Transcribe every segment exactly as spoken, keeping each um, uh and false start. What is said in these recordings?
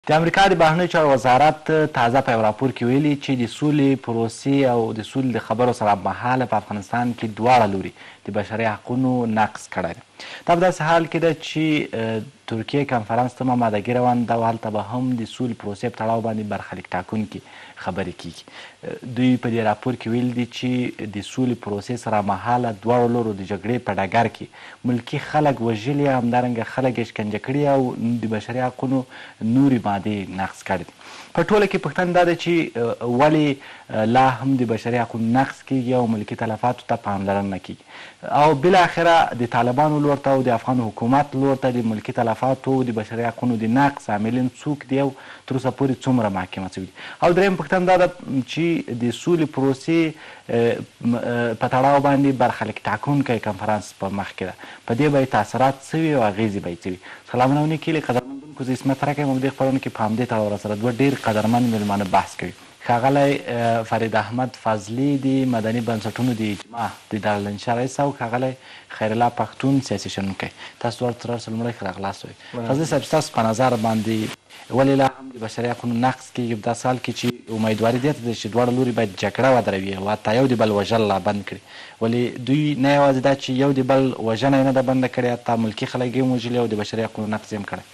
د امریکا د بهرنیو چارو وزارت تازه په یو راپور کې ویلي چې د سولې پروسې او د سولې د خبرو سره مهاله په افغانستان کې دواړه لوري د بشري حقونو نقض کړی دی. دا په داسې حال کې ده چې ترکیې کنفرانس ته مامادګي روان ده او هلته به هم د سولې پروسې په تړاو باندې برخلیک ټاکونکي خبرې کیږي. دوی په دې راپور کې ویل دي چې د سولې پروسې سره مهاله دواړو لورو د جګړې په ډګر کې ملکي خلک وژلي، همدارنګه خلک یې شکنجه کړي او د بشري حقونو نورې مادې نقض کړي دي. په ټوله کې پوښتنه دا ده چې ولې لا هم د بشري حقونو نقض کیږي او ملکي تلفاتو ته پاملرنه نه کیږي او بالاخره د طالبانو لور ته او د افغان حکومت لور ته د ملکي تلفاتو او د بشري حقونو د نقض عاملین څوک دي او تر اوسه پورې څومره محاکمه شوي دي. او درېیم پوښتنه دا ده چې د سولې پروسې په تړاو باندې برخلیک ټاکونکی کنفرانس په مخ کې ده، په دې به یې تاثیرات څه وي او اغېزې به یې څه وي. سلامونه او نیکې قدرمندونکو، زه اسمت رکی یم او دې خپرونه کې په همدې تړاو راسره دوه ډېر قدرمند مېلمانه بحث کوي. ښاغلی فرید احمد فضلي د مدني بنسټونو د اجماع د دارالانشا رئیس او ښاغلی خیرالله پښتون سیاسي شنونکی. تاسو دواړو ته راسره لومړی ښه راغلاست وایي. فضلي صاحب، ستاسو په نظر باندې ولې لا هم د بشري حقونو نقض کیږي په داسې حال کې چې امیدواري دې ته ده چې دواړه لوري باید جګړه ودروي او حتی یو د بل وژل لا بند کړي؟ ولې دوی نه یوازې دا چې یو د بل وژنه یې نه ده بنده کړې، حتی ملکي خلک یې هم وژلي او د بشري حقونو نقض یې هم کړی؟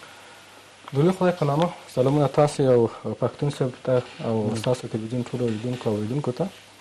د لوی خدای په نامه سلامونه تاسې او پښتون صاحب ته او ستاسو تلویزیون ټولو لیدونکو او اورېدونکو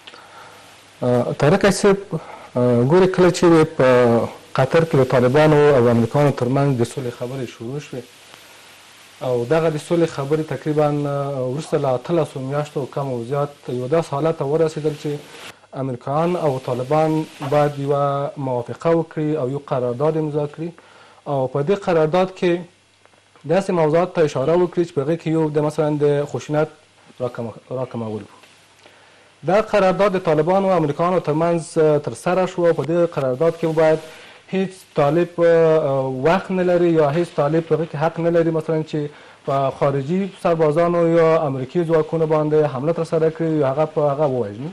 ته. طارق صاحب، ګورې کله چې په قطر کې د طالبانو او امریکایانو ترمنځ د سولې خبرې شروع شوې او دغه د سولې خبرې تقریبا وروسته له اتلسو میاشتو کم او زیات یو داسې حالت ته ورسېدل چې امریکایان او طالبان باید یوه موافقه وکړي او یو قرارداد امضا کړي او په دې قرارداد کې داسې موضوعات ته اشاره وکړي چې په هغې کې یو د مثلا د خشونت راکمول. دا قرارداد د طالبانو او امریکایانو ترمنځ ترسره شو او په دې قرارداد کې باید هیڅ طالب وخت نه لري یا هیڅ طالب په هغې کې حق نه لري مثلا چې په خارجي سربازانو یا امریکي ځواکونو باندې حمله ترسره کړي یا هغه په هغه ووژني.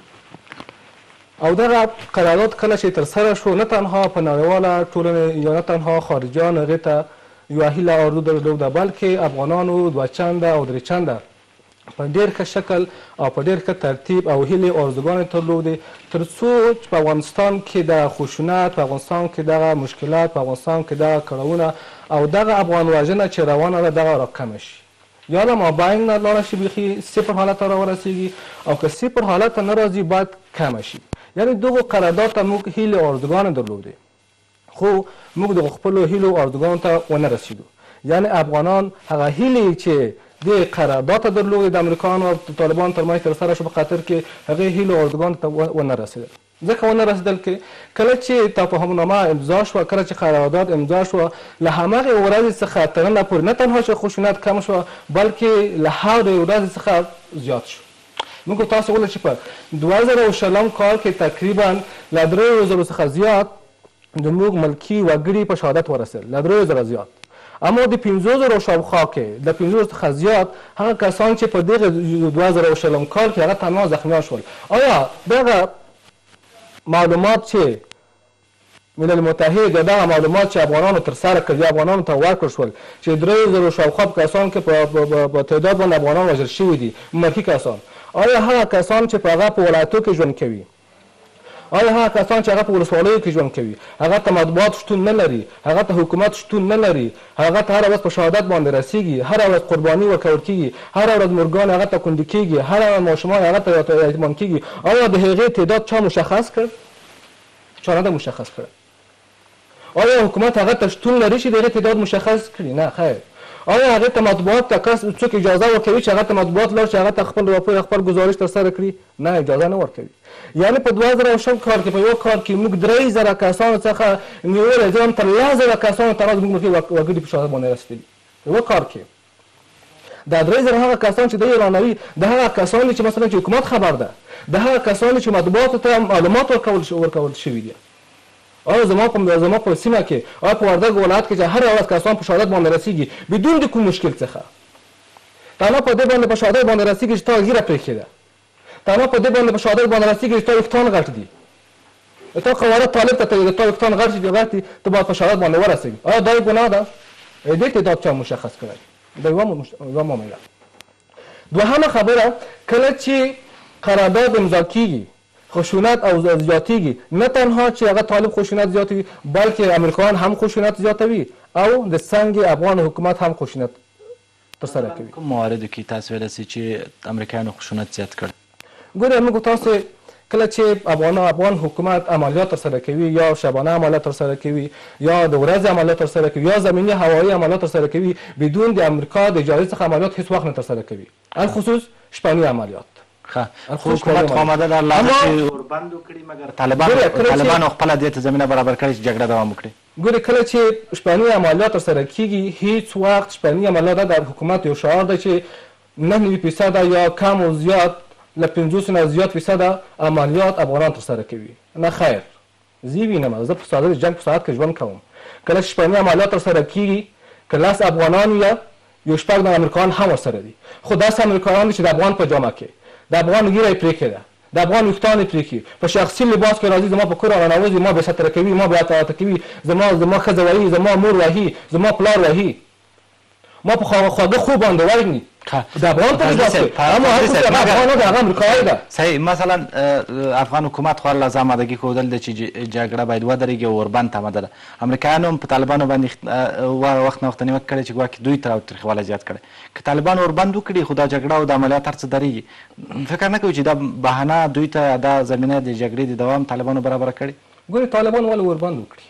او دغه قرارداد کله چې ترسره شو نه تنها په نړیواله ټولنې یا نه تنها خارجیان هغې ته یوه هیله آرزو درلوده، بلکې افغانانو دوه چنده او درې چنده په ډېر ښه شکل او په ډېر ښه ترتیب او هیلې او آرزوګانې درلودې تر څو چې په افغانستان کې دغه خشونت، په افغانستان کې دغه مشکلات، په افغانستان کې دغه کړاوونه او دغه افغان وژنه چې روانه ده دغه راکمه شي. یا له مابین نه لاړه شي، بیخي صفر حالت ته راورسېږي او که صفر حالت ته نه راځي باید کمه شي. یعنې دغو قرارداد ته موږ هیلې او آرزوګانې درلودې خو موږ د خپلو هیلو او آرزوګانو ته ونه رسېدو. یعنې افغانان هغه هیلې چې د قرارداد ته درلودې د امریکایانو او طالبانو ترمنځ ترسره شو په قطر کې، هغې هیلو او آرزوګانو ته ونه رسېدل. ځکه ونه رسېدل کې کله چې تفاهمنامه امضا شوه، کله چې قرارداد امضا شوه، له همغې ورځې څخه تر ننه پورې نه تنها چې خشونت کم شوه بلکې له هغې ورځې څخه زیات شو. موږ تاسو ولید چې په دوه زره شلم کال کې تقریبا له دریو زرو څخه زیات زموږ ملکي وګړي په شهادت ورسېدل، له دریو زره زیات. اما د پنځو زرو شاوخوا کې د پنځو زرو څخه زیات هغه کسان چې په دغه دوه زره شلم کال کې هغه تنها زخمیان شول. آیا دغه معلومات چې ملل متحد یا دغه معلومات چې افغانانو ترسره کړل یا افغانانو ته ورکړل شول چې دریو زرو شاوخوا کسان کې په تعداد باندې افغانان وژل شوي دي ملکي کسان، آیا هغه کسان چې په هغه په ولایتو کې ژوند کوي، آیا هغه کسان چې هغه په ولسوالیو کې ژوند کوي هغه ته مطبوعات شتون نه لري، هغه ته حکومت شتون نه لري، هغه ته هره ورځ په شهادت باندې رسیږي، هره ورځ قرباني ورکول کېږي، هره ورځ مورګان هغه ته کونډې کېږي، هره ورځ ماشومان هغه ته یتیمان کېږي، آیا د هغې تعداد چا مشخص کړ؟ چا نه ده مشخص کړی. آیا حکومت هغه ته شتون لري چې د هغې تعداد مشخص کړي؟ نه خیر. آیا هغې ته مطبوعات ته کس څوک اجازه ورکوي چې هغه ته مطبوعات لاړ چې هغه ته خپل راپور خپل ګزارش ترسره کړي؟ نه، اجازه نه ورکوي. یعنې په دوه زره شل کال کې په یو کال کې موږ درې زره کسانو څخه نیولې زه هم تر لس زره کسانو ته راز موږ ملکي وګړي په شهادت باندې رسېدلي یوه کال کې. دا درې زره هغه کسان چې دی اعلانوي د هغه کسان چې مثلا چې حکومت خبر ده، د هغه کسان چې مطبوعاتو ته معلومات ورکول شوي دي. آیا زما په زما په سیمه کې، آیا په وردګ ولایت کې چې هر ورځ کسان په شهادت باندې رسېږي بدون د کوم مشکل څخه، تنها په دې باندې په شهادت باندې رسېږي چې تا ږیره پرېښې ده، تنها په دې باندې په شهادت باندې رسېږي چې تا ویښتان غټ دي، تا قواره طالب ته د تا ویښتان غټ دي غټ دي ته باید په شهادت باندې ورسېږي. آیا دا یې ګناه ده؟ دې تعداد چا مشخص کړی؟ دا یوه معامله. دوهمه خبره، کله چې قرارداد امضا کیږي خشونت او زیاتیږي، نه تنها چې هغه طالب خشونت زیاتوي بلکې امریکایان هم خشونت زیاتوي او د څنګ افغان حکومت هم خشونت ترسره کوي. کوم مواردو کې تاسو ویلی سئ چې امریکایانو خشونت زیات کړ؟ ګورئ موږ تاسو کله چې افغان افغان حکومت عملیات ترسره کوي یا شبانه عملیات ترسره کوي یا د ورځې عملیات ترسره کوي یا زمینی هوایي عملیات ترسره کوي بدون د امریکا د اجازې څخه عملیات هیڅ وخت نه ترسره کوي، الخصوص شپني عملیات. ښه، خو حکومت خو آماده ده الله چې اوربند وکړي، مګر طالبانو خپله دې ته زمینه برابر کړې چې جګړه دوام وکړي. ګورې کله چې شپني عملیات ترسره کیږي هیڅ وخت شپني عملیات د حکومت یو شعار دی چې نه نوي فیصده یا کم او زیات له پنځوسو نه زیات فیصده عملیات افغانان ترسره کوي. نه خیر، زه وینم، زه په ساده جنګ په ساعت کې ژوند کوم. کله چې شپني عملیات ترسره کیږي که لس افغانان یا یو شپږ نوي امریکایان هم ورسره دي، خو داسې امریکایان دي چې د افغان په جامه کې د افغان ږیره یې پرې کړې ده، د افغان ویښتان یې پرې کړي، په شخصي لباس کې راځي زما په کور راننوځي، ما بېستره کوي، ما بېاطاعته کوي، زما زما ښځه وهي، زما مور وهي، زما پلار وهي، ما په خواږه خوب باندې وژني. د افغان په لباس کې اما هغه افغان نه ده، هغه امریکایي ده. صحیح. مثلا افغان حکومت خو الله آمادګي ښودل ده چې جګړه باید ودرېږي او اوربند ته آماده ده. امریکایانو هم په طالبانو باندې وخت نه وخت نیوکه کړې چې ګواکې دوی تاوتریخوالی زیات کړی. که طالبان اوربند وکړي خو دا جګړه او د عملیات هر څه درېږي، فکر نه کوي چې دا بهانه دوی ته دا زمینه د جګړې د دوام طالبانو برابره کړي؟ ګورې طالبان ولې اوربند وکړي؟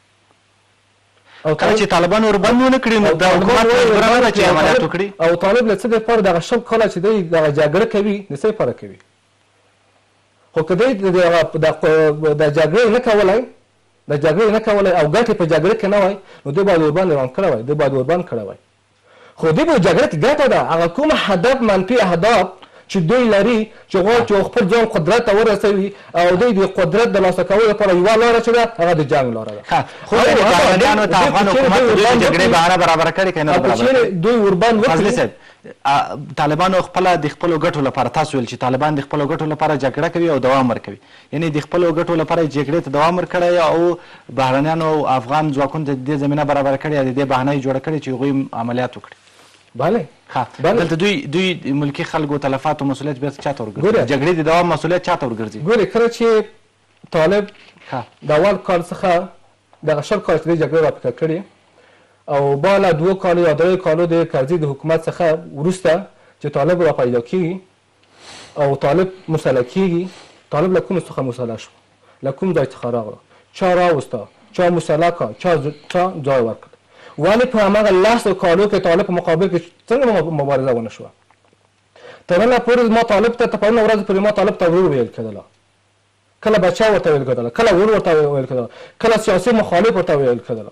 او کله چې طالبان اوربند ونه کړي نو د حکومت مجبوره ده چې عملیات وکړي. او طالب له څه دپاره دغه شل کاله چې دی دغه جګړه کوي د څه لپاره کوي؟ خو که دی د جګړې نه کولی د جګړې نه کولی او ګټې په جګړه کې نه وای نو دی باید اوربند اعلان کړی وای، دی باید اوربند کړی وای. خو دی په جګړه کې ګټه ده، هغه کوم هدف منفي اهداف چې دوی لري چې غواړي چې خپل ځان قدرت ته ورسوي او دوی د قدرت د لاسته کولو لپاره یوه لاره چې ده هغه د جنګ لاره ده. خو بهرنیانو ته افغان حکومت د جګړې بهانه برابره کړې که نه ده برابره؟ دوی اوربند وکړي. فضلي صاحب، طالبانو خپله د خپلو ګټو لپاره، تاسو ویل چې طالبان د خپلو ګټو لپاره جګړه کوي او دوام ورکوي، یعنې د خپلو ګټو لپاره جګړې ته دوام ورکړی او بهرنیانو او افغان ځواکونو ته د دې زمینه برابره کړې او د دې بهانه یې جوړه کړې چې هغوی عملیات وکړي. بله. ښه، دلته دوی دوی ملکي خلکو تلفاتو مسؤلیت بېرته چا ته ورګرځي؟ جګړې د دوام مسؤلیت چا ته ورګرځي؟ ګورې کله چې طالب د اول کال څخه دغه شل کاله چې دی جګړه راپیښه کړې او بالا دوه کالو یا درې کالو د کرزي د حکومت څخه وروسته چې طالب را پیدا کېږي او طالب مسله کېږي، طالب له کوم څخه مسله شو؟ له کوم ځای څخه راغله؟ چا راوسته؟ چا مسله کړه؟ چا ځای ورکړ؟ ولې په هماغه لسو کالو کې طالب په مقابل کې څنګه مبارزه ونه شوه؟ تر ننه پورې ما طالب ته پرونه ورځ پورې ما طالب ته ورور ویل کېدله، کله بچه ورته ویل کېدله، کله ورور ورته ویل کېدله، کله سیاسي مخالف ورته ویل کېدله،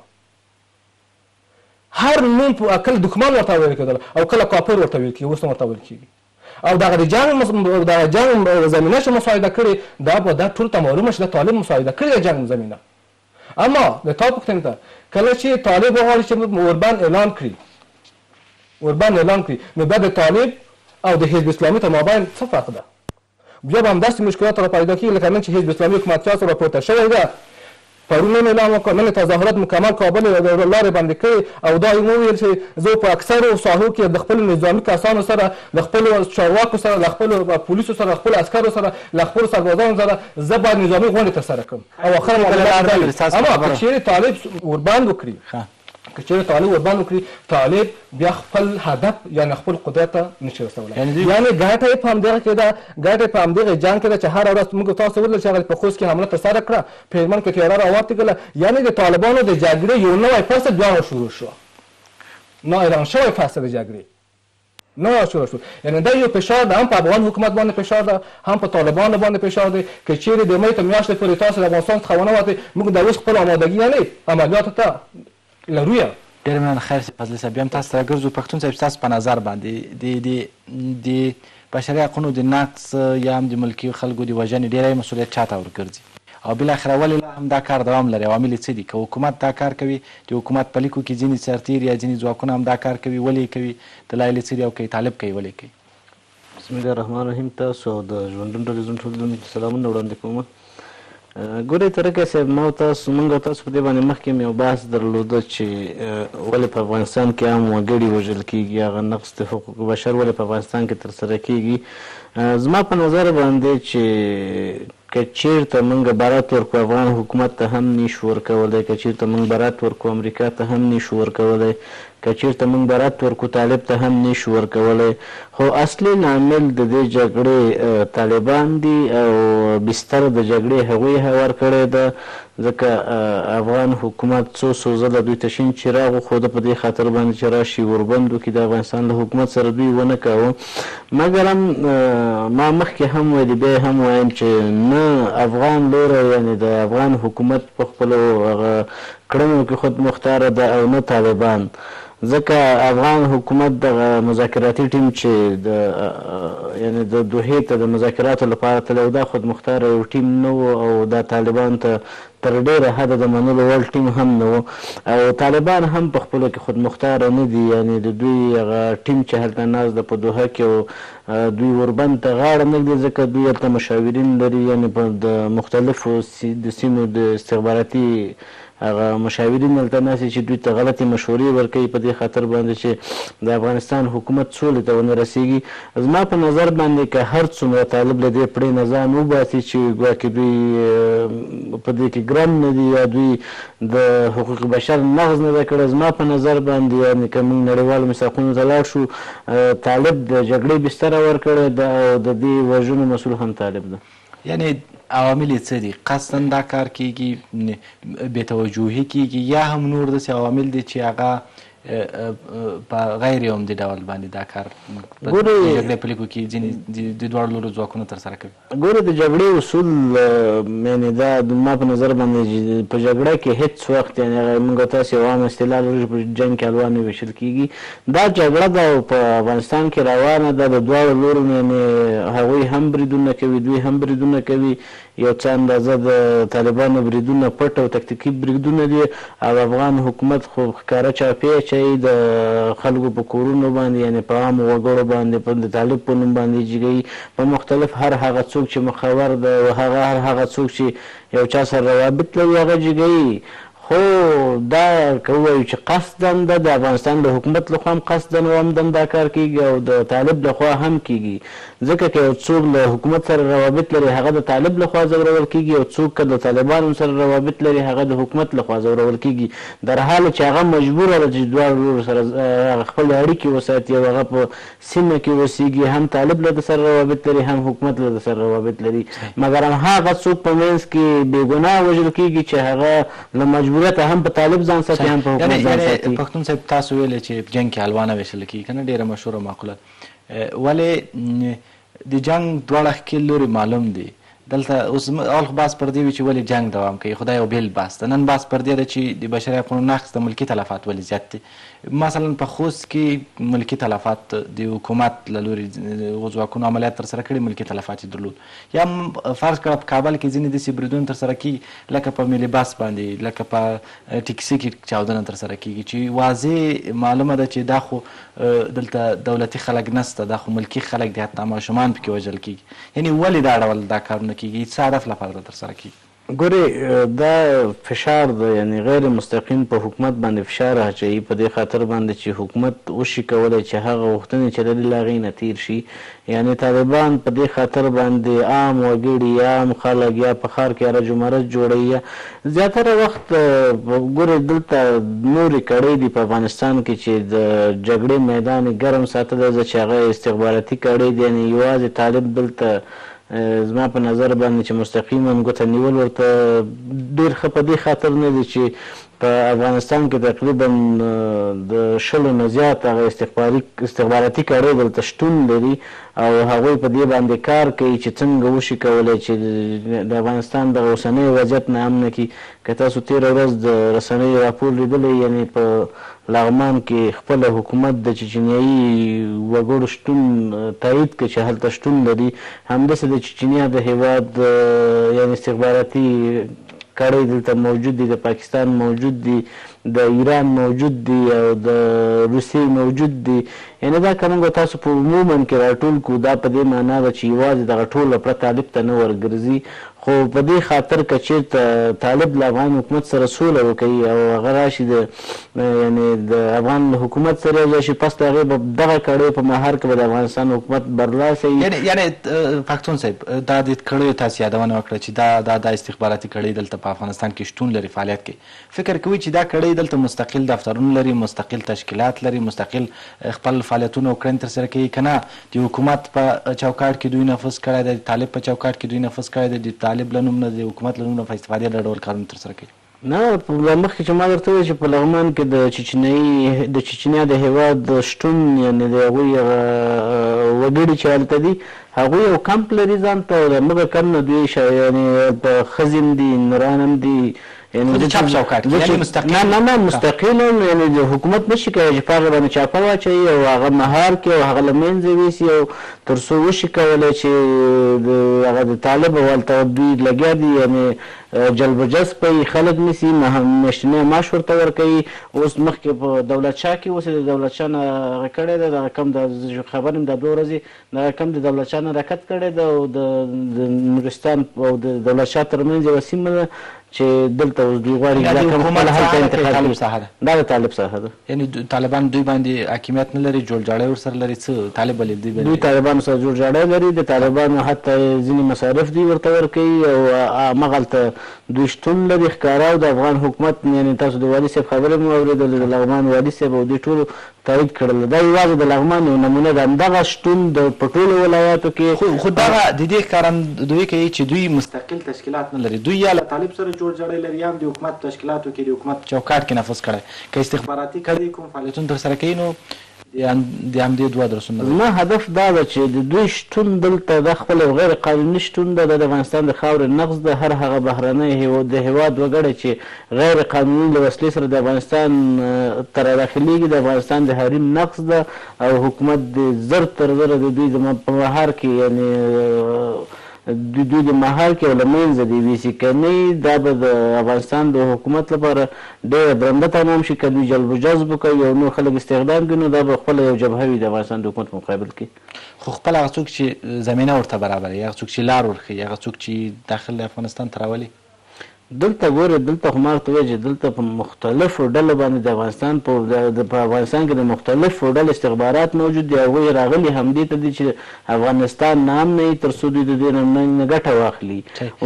هر نوم په کله دښمن ورته ویل کېدله او کله کافر ورته ویل کېږي، اوس هم ورته ویل کېږي. او دغه د جنګ د جنګ زمینه چې مساعده کړې دا به دا ټول ته معلومه چې د طالب مساعده کړې د جنګ زمینه. اما د تا پوښتنې ته کله چې طالب وغواړي چې اوربند اعلان کړي اوربند اعلان کړي نو بیا د طالب او د حزب اسلامي تر مابین څه فرق ده؟ بیا به همداسې مشکلات را پیدا کېږي لکه نن چې حزب اسلامي حکومت چا سره راپورته شوی ده، پرون نن اعلان وکړ، نن تظاهرات مکمل کابل لارې بندې کړي او دا یې وویل چې زه په اکثرو ساحو کې د خپلو نظامي کسانو سره، له خپلو چارواکو سره، له خپلو پولیسو سره، خپلو عسکرو سره، له خپلو سربازانو سره زه باید نظامي غونډې ترسره کړم. او اخر اما که چیرې طالب اوربند وکړي که چیرې طالب اوربند وکړي طالب بیا خپل هدف یعنې خپل قدرت ته نشي رسولی. یعنې ګټه یې په همدغه کې ده، ګټه یې په همدغه جنګ کې ده چې هره ورځ موږ تاسو ولیدل چې هغه په خوست کې حمله ترسره کړه، په هلمند کې تیاره راوتېږله. یعنې د طالبانو د جګړې یو نوی فصل بیا شروع شو، نا اعلان شوی فصل د جګړې نوی شروع شو. یعنې دا یو فشار ده، هم په افغان حکومت باندې فشار ده، هم په طالبانو باندې فشار دی. که چیرې د مۍ ته میاشتې پورې تاسو د افغانستان څخه ونه وتئ موږ دا اوس خپل آمادګي یعنې عملیاتو ته لرو. ډېر مننه. خیر فضلي صاحب، بیا هم تاسو ته راګرځو. پښتون صاحب، ستاسو په نظر باندې د بشري حقونو د نقض یا هم د ملکي خلکو د وژنې ډېری مسؤلیت چا ته ورګرځي او بالاخره ولې لا هم دا کار دوام لري؟ عوامل یې څه دي؟ که حکومت دا کار کوي، د حکومت په لیکو کې ځینې سرتیر یا ځینې ځواکونه هم دا کار کوي، ولې یې کوي؟ دلایل یې څه دي؟ او که طالب کوي ولې کوي؟ بسم الله الرحمن الرحیم. تاسو او د ژوندون ټلویزیون ټولنې سلامونه وړاندې کوم. ګورې ترکه صاحب ما تاسو موږ او تاسو په دې باندې مخکې هم یو بحث درلوده چې ولې په افغانستان کې عام وګړي وژل کېږي، هغه نقض د حقوق بشر ولې په افغانستان کې ترسره کېږي. زما په نظر باندې چې که چېرته موږ برات ورکړو افغان حکومت ته هم نشو ورکولی، که چېرته موږ برات ورکړو امریکا ته هم نشو ورکولی، که چېرته موږ برات ورکړو طالب ته هم نشو ورکولی. خو اصلي لامل د دې جګړې طالبان دي او بستر د جګړې هغوی هوار کړی ده، ځکه افغان حکومت څو څو ځله دوی ته شین چراغ وښوده په دې خاطر باندې چې راشي وربند وکړي د افغانستان د حکومت سره دوی ونه کوه. مګر هم ما مخکې هم ویلي بیا هم وایم چې نه افغان لوری یعنې د افغان حکومت په خپلو هغه کړنو کې خود مختاره ده او نه طالبان، ځکه افغان حکومت دغه مذاکراتي ټیم چې د یعنې د دوحې ته د مذاکراتو لپاره تللی دا خود مختاره یو ټیم نه و او دا طالبان ته تر ډېره حده د منلو وړ ټیم هم نه و او طالبان هم په خپلو کې خود مختاره نه دي، یعنې د دوی هغه ټیم چې هلته ناست ده په دوحه کې او دوی وربند ته غاړه نه ږدي ځکه دوی هلته مشاورین لري، یعنې په د مختلفو د سیمو د استخباراتي هغه مشاورین هلته ناست چې دوی ته غلطې مشورې ورکوي په دې خاطر باندې چې د افغانستان حکومت سولې ته ونه رسېږي. زما په نظر باندې که هر څومره طالب له دې پړې نه ځان وباسي چې ګواکې دوی په دې کې ګرم نه دي یا دوی د حقوق بشر نقض نه ده کړی، زما په نظر باندې یعنې که موږ نړیوالو میثاقونو ته لاړ شو طالب د جګړې بستره ورکړې ده او د دې وژنو مسؤل هم طالب ده. یعنې عوامل یې څه دي؟ قصدا دا کار کېږي، بې توجهي کېږي یا هم نور داسې عوامل دي چې هغه په غیر عمدي ډول باندې دا کار د جګړې په لیکو کې ځینې د دواړو لورو ځواکونه ترسره کوي؟ ګورې د جګړې اصول یعنې دا ما په نظر باندې په جګړه کې هېڅ وخت یعنې موږ تاسې یو عام اصطلاح لرو په جنګ کې حلوا نه ویشل کېږي. دا جګړه ده او په افغانستان کې روانه ده، د دواړو لورو یعنې هغوی هم بریدونه کوي دوی هم بریدونه کوي، یو څه اندازه د طالبانو بریدونه پټ او تکتیکي بریدونه دي او افغان حکومت خو ښکاره چاپې اچوي د خلکو په کورونو باندې یعنې په عامو وګړو باندې په د طالب په نوم باندې جګوي په مختلف هر هغه څوک چې مخور ده او هغه هر هغه څوک چې یو چا سره روابط لري هغه جګوي. خو دا که ووایو چې قصدا ده د افغانستان د حکومت لخوا هم قصدا او عمدن دا کار کېږي او د طالب لخوا هم کېږي، ځکه که یو څوک له حکومت سره روابط لري هغه د طالب لخوا ځورول کېږي او څوک که د طالبانو سره روابط لري هغه د حکومت لخوا ځورول کېږي، در حال چې هغه مجبوره ده چې دواړو لورو سره خپل اړیکې وساتي او هغه په سیمه کې اوسېږي، هم طالب له د سره روابط لري هم حکومت له د سره روابط لري، مګر هماغه څوک په منځ کې بېګناه وژل کېږي چې هغه له مجبوریته هم په طالب ځان ساتي هم په حکومت ځان ساتي. پښتون صاحب تاسو ویلې چې په جنګ کې حلوا نه ویشل کېږي که نه، ډېره مشهوره مقوله، ولې د جنګ دواړه ښکېل لوري معلوم دي. دلته اوس اول خو بحث پر دې وي چې ولې جنګ دوام کوي، خو دا یو بېل بحث ده. نن بحث پر دې ده چې د بشري حقونو نقض د ملکي تلفات ولې زیات دي. مثلا په خوست کې ملکي تلفات د حکومت له لوري ځواکونو عملیات ترسره کړي، ملکي تلفات یې درلود. یا فرض کړه په کابل کې ځینې داسې بریدونه ترسره کېږي لکه په ملي بس باندې، لکه په ټیکسي کې چاودنه ترسره کېږي چې واضح معلومه ده چې دا خو دلته دولتي خلک نسته، دا خو ملکي خلک دي، حتی ماشومان پکې وژل کېږي. یعنې ولې دا ډول دا کارونه کېږي؟ څه هدف لپاره ترسره کېږي؟ ګورې دا فشار ده، یعنې غیر مستقیم په حکومت باندې فشار اچوي په دې خاطر باندې چې حکومت وشي کولی چې هغه غوښتنې چې لري له هغې نه تېر شي. یعنې طالبان په دې خاطر باندې عام وګړي یا عام خلک یا په ښار کې رج و مرج جوړوي. یا زیاتره وخت ګورې دلته نورې کړۍ دي په افغانستان کې چې د جګړې میدان یې ګرم ساتلی ده چې هغه استخباراتي کړۍ دي، یعنې یوازې طالب دلته زما په نظر باندې چې مستقیما ګوته نیول ورته ډېر ښه په دې خاطر نه دي چې په افغانستان کې تقریبا د شلو نه زیات هغه استخباراتي کړۍ دلته شتون لري او هغوی په دې باندې کار کوي چې څنګه وشي کولی چې د افغانستان د اوسنی وضعیت نه امنه کړي. که تاسو تېره ورځ د رسنیو راپور لیدلی، یعنې په لغمان کې خپله حکومت د چچنیایي وګړو شتون تایید کړي چې هلته شتون لري، همداسې د چچنیا د هېواد یعنې استخباراتي کړۍ دلته موجود دي، د پاکستان موجود دي، د ایران موجود دي او د روسیې موجود دي. یعنې دا که موږ تاسو په عموما کې راټول کړو دا په دې معنا ده چې یوازې دغه ټول پرته طالب ته نه ورګرځي، خو په دې خاطر که چېرته طالب له افغان حکومت سره سوله وکوي او هغه راشي د یعنې د افغان حکومت سره یو ځای شي، پس د هغې به دغه کړیو په مهار کې به د افغانستان حکومت برلاسی وي. یعنې پښتون صاحب دا د کړیو تاسو یادونه وکړه چې دا دا د استخباراتي کړۍ دلته په افغانستان کې شتون لري، فعالیت کوي. فکر کوي چې دا کړۍ دلته مستقل دفترونه لري، مستقل تشکیلات لري، مستقل خپل فعالیتونه او کړنې ترسره کوي که نه د حکومت په چوکاټ کې دوی نفوذ کړی دی، د طالب په چوکاټ کې دوی نفوذ کړی دی، د طالب له نوم نه د حکومت له نوم نه په استفادې له ډول کارونه ترسره کوي؟ نه، مخکې چې ما درته وویل چې په لغمان کې د چچنیایي د چچنیا د هېواد شتون یعنې د هغوی وګړي چې هلته دي هغوی یو کمپ لري ځان ته، او د همغه کم نه دوی یعنې په ښځې هم دي، نران هم دي، د چاپ چوکاټ کې مستقل نه نه نه مستقل هم یعنې د حکومت نشي کولی چې په هغه باندې چاپه واچوي او هغه مهار کړي او هغه له منځه یوسي، او تر څو وشي کولی چې د هغه د طالب او هلته دوی لګیا دي یعنې جلب و جذب کوي، خلک نیسي، میاشتنی معاش ورته ورکوي. اوس مخکې په دولت شاه کې اوس د دولت شاه نه هغه کړی دی، دغه کم د خبر یم دا دوه ورځې دغه کم د دولت شاه نه راکت کړی ده، او د نورستان او د دولت شاه ترمنځ یوه سیمه ده چې دلته اوس دوی غواړي دا کم خپله هلته انتقال کړي. دا د طالب ساحه ده، یعنې طالبان دوی باندې حاکمیت نه لري، جوړجاړی ورسره لري. څه طالب ولې دوی دوی طالبانو سره جوړجاړی لري، د طالبانو حتی ځینې مصارف دوی ورته ورکوي او همغلته دوی شتون لري ښکاره. او د افغان حکومت یعنې تاسو د والي صاحب خبرې مو اورېدلې، د لغمان والي صاحب او دوی ټولو تایید کړل. دا یوازې د لغمان یو نمونه ده، همدغه شتون د په ټولو ولایاتو کې. خو دغه د دې ښکارندویي کوي چې دوی مستقل تشکیلات نه لري، دوی یا له طالب سره جوړجاړی لري یا هم د حکومت تشکیلاتو کې د حکومت چوکاټ کې نفوذ کړی. که استخباراتي کړۍ کوم فعالیتونه ترسره کوي نو د همدې دوه ادرسونه زما هدف دا ده چې د دوی شتون دلته دا خپل یو غیر قانوني شتون ده، د افغانستان د خاورې نقض ده. هر هغه بهرنی د هېواد وګړی چې غیر قانوني له وسلې سره د افغانستان ته راداخلېږي د افغانستان د حریم نقض ده، او حکومت د زر تر زره د دوی په مهار کې یعنې دوی دوی د مهار کې او له منځه د ویسي کنی. دا به د افغانستان د حکومت لپاره ډېره درنده تمام شي که دوی جلب و جذب وکوي او نور خلک استخدام کړي، نو دا به خپله یو جبهه وي د افغانستان د حکومت په مقابل کې. خو خپل هغه څوک چې زمینه ورته برابروي، هغه څوک چې لار ورښیي، هغه څوک چې داخل افغانستان ته راولي، دلته ګوره دلته خو ما ورته وویل چې دلته په مختلفو ډلو باندې د افغانستان په په افغانستان کې د مختلفو ډلو استخبارات موجود دي. هغوی راغلي همدې ته دي چې افغانستان نام نه وي تر څو دوی د دې نه ګټه واخلي.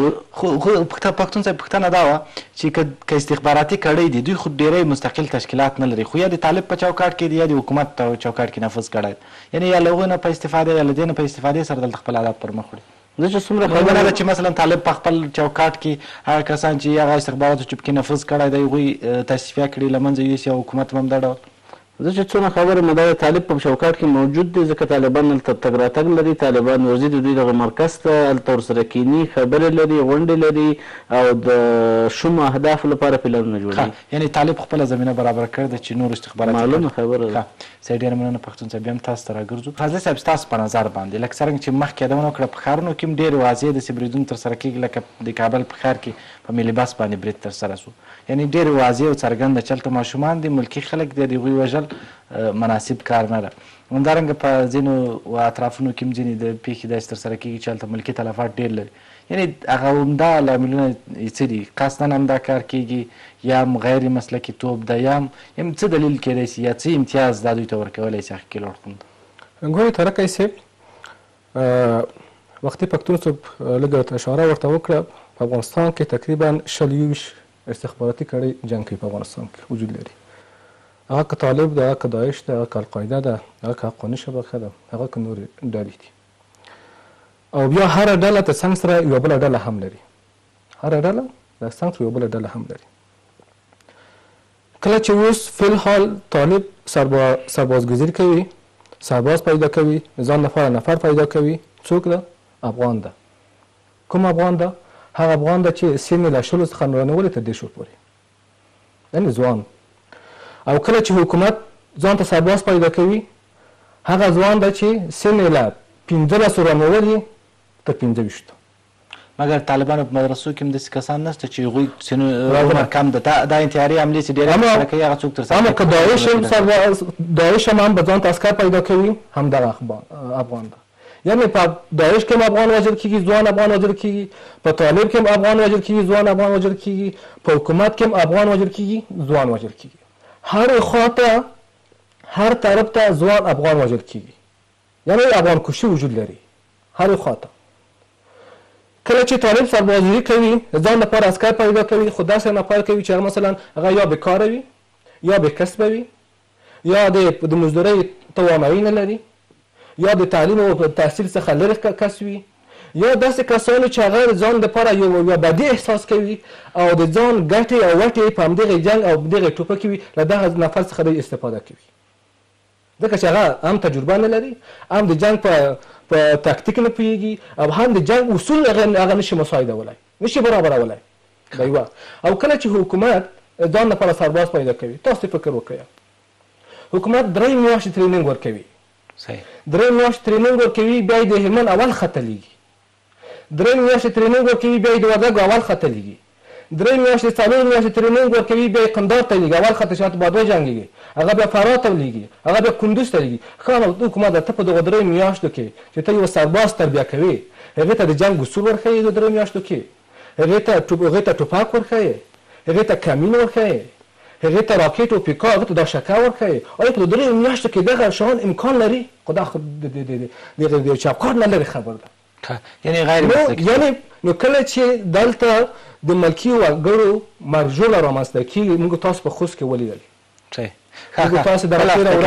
خو پښتون صاحب پوښتنه دا وه چې که استخباراتي کړۍ دي دوی خو ډېری مستقل تشکیلات نه لري، خو یا د طالب په چوکاټ کې دي یا د حکومت په چوکاټ کې نفوذ کړی، یعنې یا له هغوی نه په استفادې یا له دې نه په استفادې سره دلته خپل هدف پر مخ وړي. زه چې څومره خبره ده چې مثلا طالب په خپل چوکاټ کې هغه کسان چې هغه استخباراتو چې پکې نفوذ کړی دی هغوی تصفیه کړي له منځه یوسي او حکومت هم همدا ډول. زه چې څومره خبره مې دا د طالب په چوکاټ کې موجود دی، ځکه طالبان هلته تګ راتګ لري، طالبان ورځي د دوی دغه مرکز ته هلته ورسره کیني، خبرې لري، غونډې لري او د شومو اهدافو لپاره پلانونه جوړوي. یعنې طالب خپله زمینه برابره کړې ده چې نور استخبارات معلومه خبره ده. صحیح، ډېره مننه پښتون صاحب. بیا هم تاسو ته راګرځو. فضل صاحب ستاسو په نظر باندې لکه څرنګه چې مخکې یادونه وکړه په ښارونو کې هم ډېرې واضح داسې بریدونه ترسره کېږي، لکه د کابل په ښار کې په ملي بس باندې برید ترسره سو، یعنې ډېرې واضح او څرګنده چې هلته ماشومان دي، ملکي خلک دي، د هغوی وژل مناسب کار نه ده. همدارنګه په ځینو اطرافونو کې هم ځینې د پیښې داسې ترسره کېږي چې هلته ملکي تلفات ډېر لري، یعنې هغه همدا لاملونه څه دي؟ قصدا همدا کار کېږي یا هم غیر مسلکي توب ده یا هم څه دلیل کېدی شي یا څه امتیاز دا دوی ته ورکولی شي حقیقي لوړخوند؟ ګورې ترکی صاحب وختي پښتون صاحب لږ اشاره ورته وکړه، په افغانستان کې تقریبا شل یوویشت استخباراتي کړۍ جنګ کوي، په افغانستان کې وجود لري. هغه که طالب ده، هغه که داعش ده، هغه که القاعده ده، هغه که حقاني شبکه ده، هغه که نورې ډلې دي. او بیا هره ډله د څنګ سره یوه بله ډله هم لري، هره ډله د څنګ سره یوه بله ډله هم لري. کله چې اوس فلحال طالب سربازګذري کوي، سرباز پیدا کوي، ځان لپاره نفر پیدا کوي، څوک ده؟ افغان ده. کوم افغان ده؟ هغه افغان ده چې سن له شلو څخه رانیولې تر دېرشو پورې، یعنې ځوان. او کله چې حکومت ځان ته سرباز پیدا کوي، هغه ځوان ده چې سن له پنځلسو رانیولې تر پنځه ویشتو. مګر طالبانو په مدرسو کې هم داسې کسان نشته چې هغوی سنو عمر کم ده دا انتحاري حملې چې ډېرې ترسره کوي هغه څوک ترسره کوي اما که داعش هم داعش هم هم به ځان ته عسکر پیدا کوي همدغه افغان ده یعنی په داعش کې هم افغان وژل کېږي ځوان افغان وژل کېږي په طالب کې هم افغان وژل کېږي ځوان افغان وژل کېږي په حکومت کې هم افغان وژل کېږي ځوان وژل کېږي هر خواته هر طرف ته ځوان افغان وژل کېږي یعنی افغان کشي وجود لري هر خواته کله چې طالب سربازي کوي ځان لپاره عسکر پیدا کوي خو داسې نفر کوي چې مثلا هغه یا بیکاره وي یا بېکسبه وي یا د مزدورۍ توانایي نه لري یا د تعلیم او تحصیل څخه لرې کس وي یا داسې کسانو چې هغه ځان دپاره یو بدي احساس کوي او د ځان ګټې او وټې په همدغې جنګ او دغې ټوپکې وي له دغه نفر څخه دوی استفاده کوي ځکه چې هغه هم تجربه نه لري هم د جنګ په په تاکتیک نه پوهېږي او هم د جنګ اصول هغه نشي مساعدولی نشي برابرولی دا یوه او کله چې حکومت ځان لپاره سرباز پیدا کوي تاسو فکر وکړئ حکومت درې میاشتې ټرینینګ ورکوي درې میاشتې ټرینینګ ورکوي بیا یې د هلمند اول خطه لیږي درې میاشتې ټرینینګ ورکوي بیا یې د وردګو اول خطه لیږي درې میاشتې څلور میاشتې ټرینینګ ورکوي بیا یې قندهار ته لیږي اول خطه شاته بادو جنګېږي هغه بیا فراه ته لیږي هغه بیا کندوز ته لیږي ښه نو حکومت ته په دغه درې میاشتو کې چې ته یو سرباز تربیه کوې هغې ته د جنګ اصول ورښیې د درې میاشتو کې هغې ته ټوپک ورښیې هغې ته کمین ورښیې هغې ته راکټ او پیکا هغې ته دا شکه ورښیې آیا په درې میاشتو کې دغه شیان امکان لري خو دا خو د چوکاټ نه لرې خبر ده یعنی غیر مسلکي یعنی نو کله چې دلته د ملکي وګړو مرجوله رامنځته کېږي موږ تاسو په خوست کې ولیدل موږ تاسو د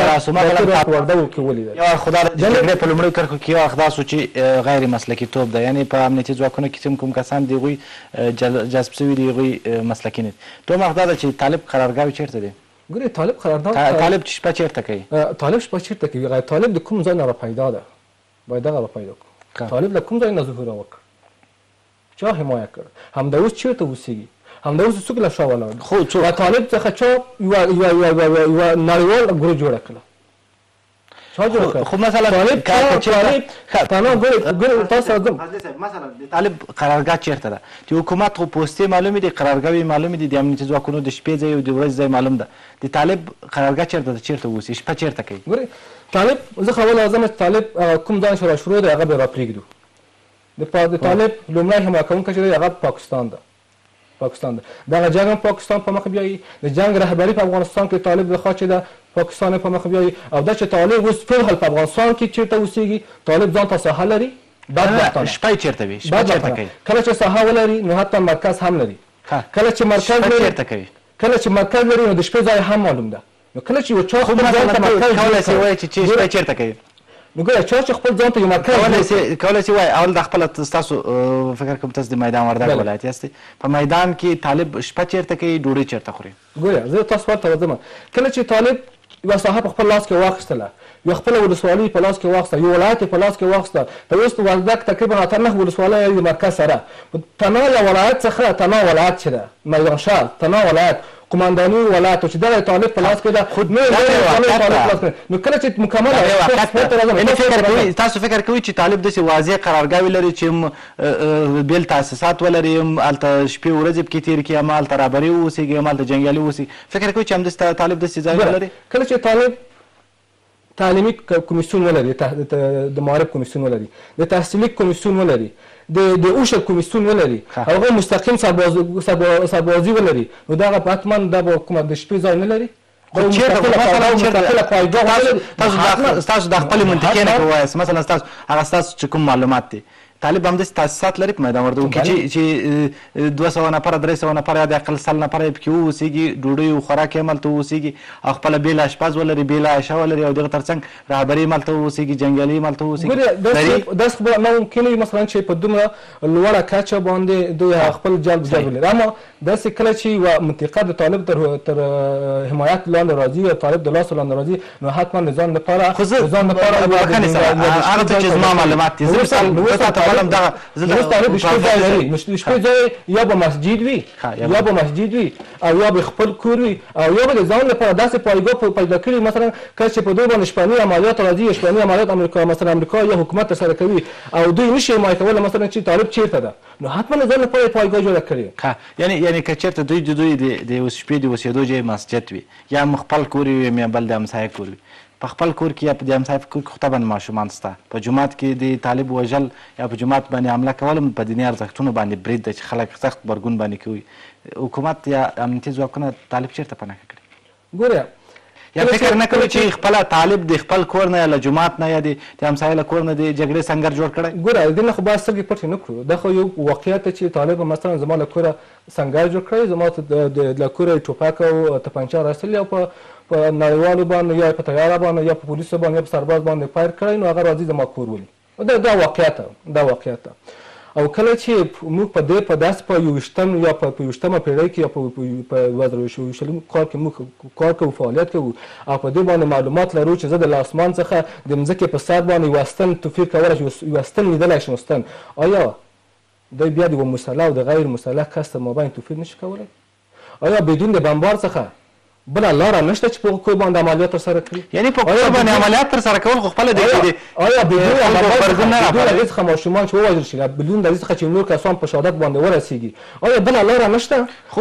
وردګو کې ولیدل یو خو دا د جګړې په لومړیو کرښو کې یو اړخ دا سو چې غیر مسلکي توب ده یعنې په امنیتي ځواکونو کې چې کوم کسان دي هغوی جذب سوي دي هغوی مسلکي نه دي دویم اړخ دا ده چې طالب قرارګاوې چېرته دی ګورې طالب قرارداد طالب چې شپه چېرته کوي طالب شپه چېرته کوي غیر طالب د کوم ځای نه راپیدا ده باید دغه راپیدا کړو طالب له کوم ځای نه ظهور وکړ چا حمایه کړ همدا اوس چېرته اوسېږي همدا اوس څوک له شا ولاړ خو څوک طالب څخه چا یوه نړیوال ګروپ جوړه کړه چا جوړه کړه خو مثلا طالب طالب ګورې تاسو ځم مثلا د طالب قرارګاه چېرته ده چې حکومت خو پوستې معلومې دي قرارګاوې معلومې دي د امنیتي ځواکونو د شپې ځای او د ورځې ځای معلوم ده د طالب قرارګاه چېرته ده چېرته اوسي شپه چېرته کوي ګورې طالب زه خو اول اعظم چې طالب کوم ځای شروع شروع دی هغه به راپرېږدو د طالب لومړی حمایه کوونکی چې دی هغه پاکستان ده پاکستان ده دغه جنګ هم پاکستان په مخ بیایي د جنګ رهبري په افغانستان کې طالب لخوا چې ده پاکستان په مخ بیایي او دا چې طالب اوس فلحال په افغانستان کې چېرته اوسېږي طالب ځان ته ساحه لري بدبختانه شپه یې چېرته وي شپه چېرته کوي کله چې ساحه ولري نو حتی مرکز هم لري کله چې مرکز لري چېرته کوي کله چې مرکز لري نو د شپې ځای هم معلوم ده نو کله چې یو چا خو مثلا کولی سي وایي چې شپه چېرته کوي نو ګوره چا چې خپل ځان ته یو مرکز کولی سي وایي اول د خپله ستاسو فکر کوم تاسو د میدان وردګ ولایت یاستئ په میدان کې طالب شپه چېرته کوي ډوډۍ چېرته خوري ګوره زه تاسو ورته ورځم کله چې طالب یوه ساحه په خپل لاس کې واخیستله یو خپله ولسوالي په لاس کې واخیسته یو ولایت یې په لاس کې واخیسته ته اوس وردګ تقریبا اته نهه ولسوالۍ د مرکز سره تنها له ولایت څخه تنها ولایت چې ده میدان شهر تنها ولایت قمانداني ولایت چې دغه طالب په لاس کې ده نو کله چې مکمل تاسو فکر کوئ چې طالب داسې واضح قرارګاوې لري چې بیل تاسیسات ولري هم هلته شپې ورځې پکې تېرې کړي هم هلته رهبري واوسېږي هم هلته جنګیالي واوسي فکر کوئ چې همداسې طالب داسې ځای ولري کله چې طالب تعلیمي کمیسیون ولري د معارف کمیسیون ولري د تحصیلي کمیسیون ولري د اوشل کمیسیون ولري هغه مستقیم سربازي ولري نو دغه په حتما دا به حکومت د شپې ځای نه لري ستاسو د خپلې منطقې نه که ووایاست مثلا ستاسو هغه ستاسو چې کوم معلومات دي طالب همداسې تاسیسات لري په میدان وردګو کې چې دوه سوه نفره درې سوه نفره یا د اقل سل نفره یې پکې واوسېږي ډوډۍ او خوراک یې هملته واوسېږي او خپله بېله اشپز ولري بېله عشه ولري او دغه تر څنګ رهبري هم هلته واوسېږي جنګیالي هم هلته واوسېږي داسې خو نه ممکن وي مثلا چې په دومره لوړه کچه باندې دوی خپل جلب ځای ولري اما داسې کله چې یوه منطقه د طالب تر تر حمایت لاندې راځي او طالب د لاس لاندې راځي نو حتما د ځان لپاره خو زه ځان لپاره بخښنې سره هغه څه چې زما معلومات دي زه مثال زه تاته وایم دغه اوس طالب د شپې ځای لري نو د شپې ځای یا به مسجد وي یا به مسجد وي او یا به خپل کور وي او یا به د ځان لپاره داسې پایګاه پیدا کړي مثلا کله چې په دوی باندې شپني عملیات راځي شپني عملیات امریکا مثلا امریکا یا حکومت ترسره کوي او دوی نشي حمایت کولی مثلا چې طالب چیرته ده نو حتما د ځان لپاره پایګاه جوړه کړي یعنی یعنی که چېرته دوی د دوی د شپې د اوسېدو ځای مسجد وي یا خپل کور وي یا بل د همسایه کور وي په خپل کور کې یا په د همسایه کور کې خو طبعا ماشومان شته په جومات کې د طالب وژل یا په جومات باندې حمله کول په دیني ارزښتونو باندې برید ده چې خلک سخت غبرګون باندې کوي حکومت یا امنیتي ځواکونه طالب چېرته پناه کړي ګوره یا فکر نه کوي چې خپله طالب د خپل کور نه یا له جومات نه یا د همسایه له کور نه د جګړې سنګر جوړ کړی ګوره د دې نه خو باید سترګې پټې نه کړو دا خو یو واقعیت دی چې طالب مثلا زما له کوره سنګر جوړ کړی زما له کوره ټوپک او تپنچه راایستلي او په په نړیوالو باندې یا په تیاره باندې یا په پولیسو باندې یا په سرباز باندې فایر کړی نو هغه راځي زما کور ولي دا دا واقعیت دا واقعیت او کله چې موږ په دې په داسې په یوویشتم یا په یوویشتمه پېړۍ کې یا په دوه زره یوویشتم کال کې موږ کار کوو فعالیت کوو او په دې باندې معلومات لرو چې زه د آسمان څخه د مځکې په سر باندې یوه ستن توفیر کولی شي یوه ستن لیدلی شم ستن آیا دی بیا د یوه مسلح او د غیر مسلح کس تر مابین توفیر نشي کولی آیا بدون د بمبار څخه بله لاره نشته چې په کور باندې عملیات ترسره کړي یعنی په کور باندې عملیات ترسره کول خو خپله آیا بدون هغې څخه ماشومان چې ووژل شي بدون د هغې څخه چې نور کسان په شهادت باندې ورسېږي آیا بله لاره نشته خو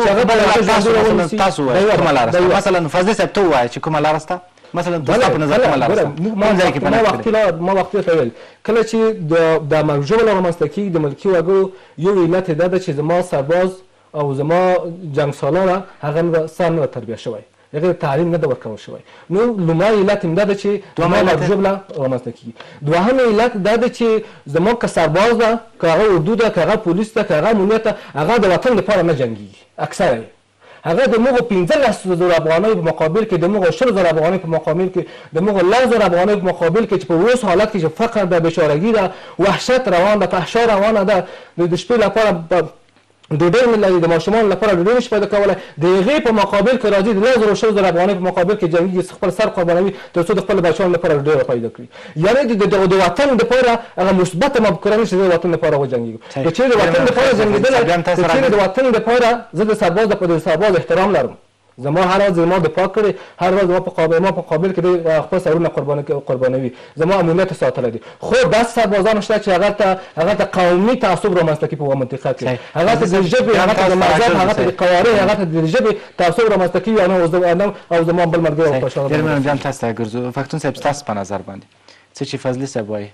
تاسو ووایئ کومه لاره شته مثلا فضلي صاحب ته ووایه چې کومه لاره شته مثلا ستا په نظر کومه لاره شته ما وختي ته ویل کله چې د مرګ ژوبله رامنځته کېږي د ملکي وګړو یو علت یې دا ده چې زما سرباز او زما جنګسالاره هغه سر نه تربیه شوی هغه تعلیم نه ده ورکول شوی نو لومړی علت همدا ده چې زما مرګ ژوبله رامنځته کېږي دوهم علت دا ده چې زما که سرباز ده که هغه اردو ده که هغه پولیس ده که هغه امنیت ده هغه د وطن لپاره نه جنګېږي اکثره یې هغه د موږ پنځلس زره افغانیو په مقابل کې د موږ شل زره افغانیو په مقابل کې د موږ لس زره افغانیو په مقابل کې چې په اوس حالت کې چې فقر ده بېچارګي ده وحشت روان ده فحشا روانه ده د شپې لپاره ډوډۍ نه لري د ماشومانو لپاره ډوډۍ نشي پیدا کولی د هغې په مقابل کې راځي د لس زره شل زره افغانۍ په مقابل کې جنګېږي خپل سر قربانوي تر څو د خپلو بچیانو لپاره ډوډۍ پیدا کړي یعنې د وطن دپاره هغه مثبته مفکوره نه چې زه د وطن دپاره وجنګېږم که چېرې د وطن دپاره جنګېدلی که چېرې د وطن دپاره زه د سرباز د سرباز احترام لرم زما هر ورځ زما دفاع کړې هر ورځ زما په ما په مقابل کې خپل سرونه قربانوي زما امنیت یې ساتلی دی خو داسې سربازان شته چې هغه ته هغه ته قومي تعصب رامنځته کړي په یوه منطقه کې هغه ته د ژبې هغه ته د مذهب هغه ته د قوارې هغه ته د ژبې تعصب رامنځته کوي او زما بل ملګری او خوشحاله ډېر مننه جان تاسو ته ګرځو پښتون صاحب ستاسو په نظر باندې څه چې فضلي صاحب وایي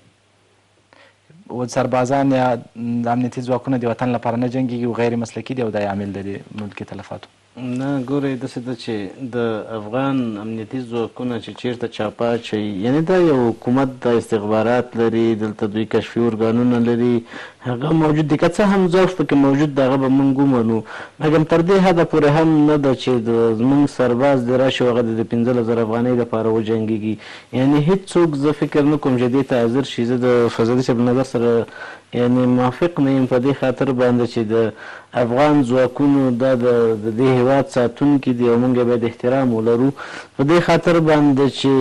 و سربازان یا د امنیتي ځواکونه د وطن لپاره نه جنګېږي او غیر مسلکي دي او دا عامل دی د ملکي تلفاتو نه ګورئ داسې ده چې د افغان امنیتي ځواکونه چې چیرته چاپه اچوي یعنې دا یو حکومت د استخبارات لري دلته دوی کشفي ارګانونه لري هغه موجود دي که څه هم ضعف پکې موجود د هغه به موږ ومنو مګر تر دې حده پورې هم نه ده چې زموږ سرباز دې راشي او هغه د پنځلس زره افغانۍ دپاره وجنګېږي یعنې هېڅوک زه فکر نه کوم چې دې ته حاضر شي زه د فضلي صاحب نظر سره یعنې موافق نه یم په دې خاطر باندې چې د افغان ځواکونو دا د دې هېواد ساتونکي دي او موږ باید احترام ولرو په دې خاطر باندې چې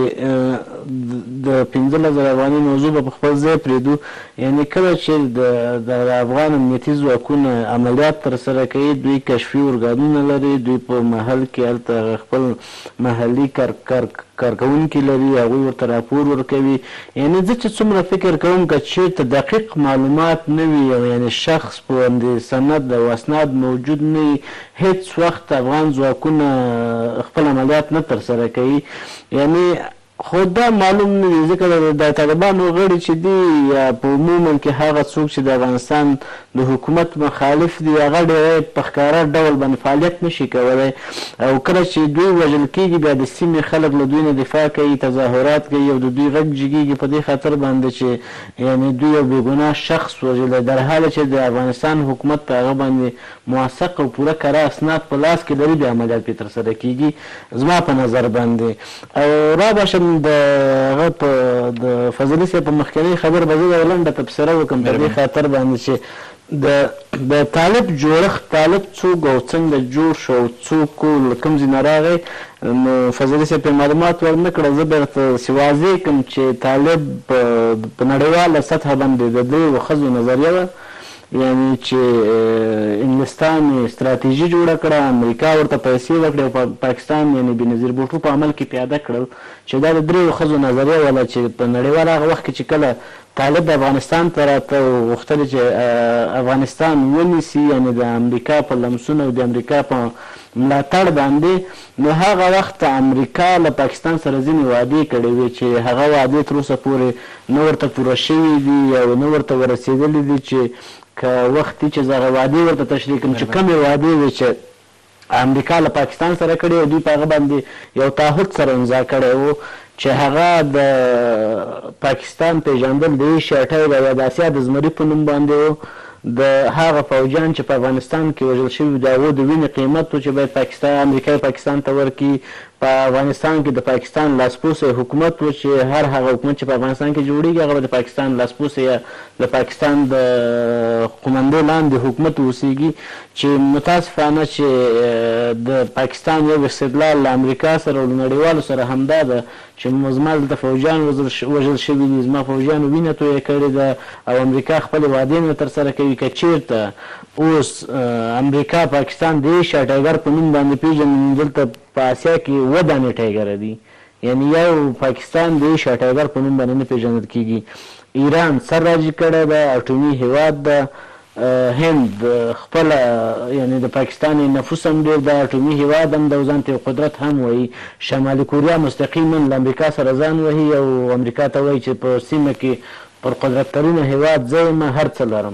د پنځلس زره افغانۍ موضوع به په خپل ځای پرېږدو یعنې کله چې د افغان امنیتي ځواکونه عملیات ترسره کوي دوی کشفي ارګانونه لري دوی په محل کې هلته خپل محلي کارکوونکي لري هغوی ورته راپور ورکوي یعنې زه چې څومره فکر کوم که چېرته دقیق معلومات نه وي او یعنې شخص په باندې سند او اسناد موجود نه وي هېڅ وخت افغان ځواکونه خپل عملیات نه ترسره کوي یعنې خو دا معلوم نه وي ځکه د طالبانو غړي چې دي یا په عموما کې هغه څوک چې د افغانستان د حکومت مخالف دي هغه ډېری په ښکاره ډول باندې فعالیت نشي کولی او کله چې دوی وژل کېږي بیا د سیمې خلک له دوی نه دفاع کوي تظاهرات کوي او د دوی غږ جګېږي په دې خاطر باندې چې یعنې دوی یو بېګناه شخص وژلی در حاله چې د افغانستان حکومت په هغه باندې موثق او پوره کره اسناد په لاس کې لري بیا عملیات پرې ترسره کېږي زما په نظر باندې او راباشم د هغه په د فضلي صاحب په مخکینۍ خبر به زه یوه لنډه تبصره وکړم په دې خاطر باندې چې د د طالب جوړښت طالب څوک او څنګه جوړ شو او څوک له کوم ځای نه راغی نو فضلي صاحب پرې معلومات ورنه کړه. زه به درته واضح کړم چې طالب په نړیواله سطحه باندې د دریو ښځو نظریه وه، یعنی چې انګلستان استراتیژي جوړه کړه، امریکا ورته پیسې ورکړې او پاکستان یعنی بېنظیر بوټو په عمل کې پیاده کړل چې دا د دریو ښځو نظریه وله چې په نړیوال هغه وخت کې چې کله طالب د افغانستان ته راته غوښتل چې افغانستان ونیسي، یعنی د امریکا په لمسون او د امریکا په ملاتړ باندې، نو هغه وخت امریکا له پاکستان سره ځینې وعدې کړې وې چې هغه وعدې تر اوسه پورې نه ورته پوره شوي دي او نه ورته ورسېدلي دي چې که وخت چې زه هغه وعدې ورته تشریح کړم چې کومې وعدې وې چې امریکا له پاکستان سره کړې او دوی په هغه باندې یو تعهد سره امضا کړی و چې هغه د پاکستان پیژندل د ایشیا ټایګر یا د اسیا د زمري په نوم باندې و، د هغه فوجیان چې په افغانستان کې وژل شوي د هغو د وینې قیمت و چې باید پاکستان امریکا پاکستان ته ورکړي. په افغانستان کې د پاکستان لاسپوڅی حکومت و چې هر هغه حکومت چې په افغانستان کې جوړېږي هغه به د پاکستان لاسپوڅی یا د پاکستان د قومندې لاندې حکومت اوسېږي، چې متاسفانه چې د پاکستان یو استدلال له امریکا سره او له نړیوالو سره همدا ده چې زما دلته فوجیان وژل شوي دي، زما فوجیانو وینه تویه کړې ده او امریکا خپلې وعدې نه ترسره کوي. که چېرته اوس امریکا پاکستان د ایشیا ټایګر په نوم باندې پېژني، دلته په اسیا کې اووه دانې ټایګره دي، یعنی یو پاکستان د ایشیا ټایګر په نوم باندې نه پېژندل کېږي. ایران سر راجي کړی ده، اټومي هېواد ده. هند خپله یعنی د پاکستان نفوس هم ډېر ده، اټومي هېواد هم ده او ځان ته یو قدرت هم وایي. شمالي کوریا مستقیما له امریکا سره ځان وهي او امریکا ته وایي چې په سیمه کې پر قدرت ترینه هېواد زه یم، هر څه لرم.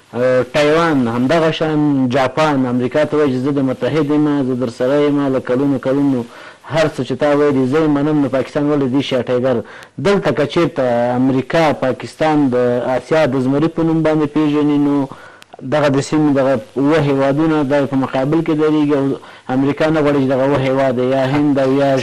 تایوان همدغه شان، جاپان امریکا ته وایي چې زه د متحد یم، زه در سره یم له کلونو کلونو، هر څه چې تا ویلي زه یې منم. نو پاکستان ولې د ایشیا ټایګر دلته که چېرته امریکا پاکستان د اسیا د زمري په نوم باندې پېژني، نو دغه د سیمې دغه اووه هېوادونه دا په مقابل کې درېږي او امریکا نه غواړي چې دغه اووه هېواده یا هند او یا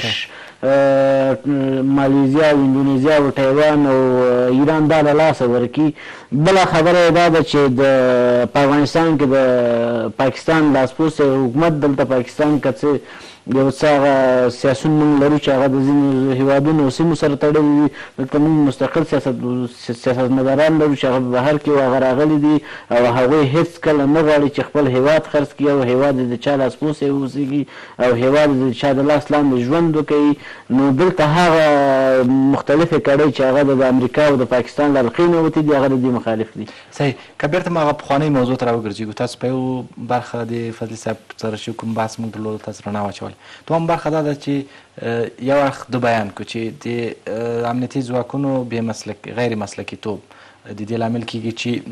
مالیزیا او اندونیزیا او تایوان او ایران دا له لاسه ورکړي. بله خبره یې دا ده چې د په افغانستان کې د پاکستان لاسپوڅی حکومت دلته پاکستان که څه یو څه هغه سیاسون موږ لرو چې هغه د ځینو هېوادونو او سیمو سره تړلي وي، دلته موږ مستقل سیاستمداران لرو چې هغه په بهر کې هغه راغلي دي او هغوی هېڅ کله نه غواړي چې خپل هېواد خرڅ کړي او هېواد یې د چا لاسپوڅی اوسېږي او هېواد یې د چا د لاس لاندې ژوند وکوي. نو دلته هغه مختلفې کړۍ چې هغه د امریکا او د پاکستان له حلقې نه وتې دي هغه د دې مخالف دي. صحیح. که بیرته ما هغه پخوانۍ موضوع ته راوګرځېږو، تاسو په یو برخه د فضلي صاحب سره چې کوم بحث موږ درلود تاسو رڼا واچول، دوهم برخه دا ده چې یو اړخ د بیان کړو چې د امنیتي ځواکونو بې مسلک غیر مسلکي توب د دې لامل کېږي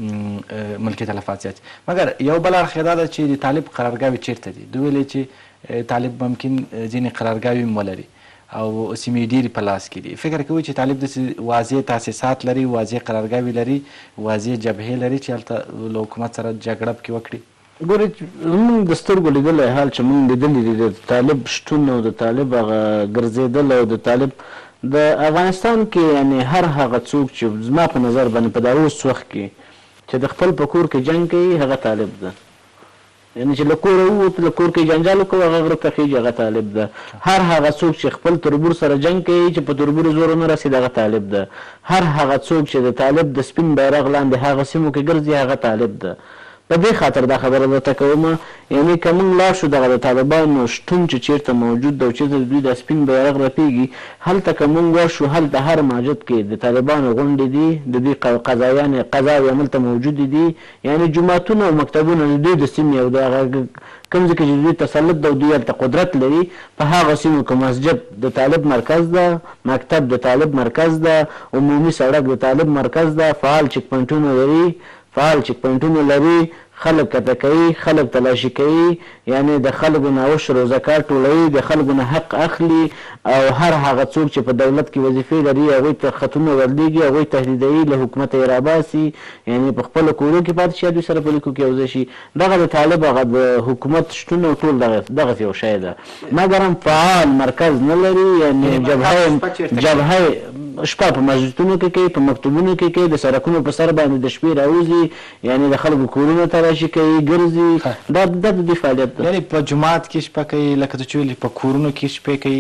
چې ملکي تلفات زیات، مګر یو بل اړخ دا ده چې د طالب قرارګاوې چیرته دي. دوی ویلې چې طالب ممکن ځینې قرارګاوې هم ولري او سیمې ډېرې په لاس کې دي. فکر کوي چې طالب داسې واضح تاسیسات لري، واضح قرارګاوې لري، واضح جبهې لري چې هلته له حکومت سره جګړه پکې وکړي؟ ګورې زموږ د سترګو لیدلی حال چې موږ لیدلی دي د طالب شتون او د طالب هغه ګرځېدل او د طالب د افغانستان کې یعنې هر هغه څوک چې زما په نظر باندې په دا اوس وخت کې چې د خپل په کور کې جنګ کوي هغه طالب ده، یعنې چې له کوره ووت له کور کې جنجال وکړو هغه غره ته خېږي هغه طالب ده. هر هغه څوک چې خپل تربور سره جنګ کوي چې په تربور زور ونه رسېد هغه طالب ده. هر هغه څوک چې د طالب د سپین بیرغ لاندې هغه سیمو کې ګرځي هغه طالب ده. په دې خاطر دا خبره درته کوم، یعنې که موږ لاړ شو دغه د طالبانو شتون چې چېرته موجود ده او چېرته د دوی دا سپین بیرغ رپېږي هلته که موږ ورشو هلته هر مسجد کې د طالبانو غونډې دي، د دوی قضایانې قضاوې هملته موجودې دي، یعنې جوماتونه او مکتبونه د دوی د سیمې او د هغه کوم ځای کې چې دوی تسلط ده او دوی هلته قدرت لري په هغه سیمو کې مسجد د طالب مرکز ده، مکتب د طالب مرکز ده، عمومي سړک د طالب مرکز ده، فعال چک پوینټونه لري فعال چک پوینټونه لري، خلک قطع کوي، خلک تلاشي کوي، یعنې د خلکو نه عشر او زکات ټولوي، د خلکو نه حق اخلي او هر هغه څوک چې په دولت کې وظیفې لري هغوی ته خطونه ورلیږي، هغوی تهدیدوي، له حکومته یې راباسي، یعنې په خپلو کورو کې پاتې شي دوی سره په لیکو کې یو ځای شي. دغه د طالب هغه د حکومت شتون او ټول دغسې یو شی ده، مګر هم فعال مرکز نه لري، یعنې جبهه جبهه شپه په مسجدونو کې کوي، په مکتوبونو کې کوي، د سړکونو په سر باندې د شپې راوځي، یعنی د خلکو کورونو ته راشي کوي، ګرځي. دا دا د دې فعالیت ده. یعنی په جومات کې شپه کوي، لکه ته چې ویلې په کورونو کې شپې کوي،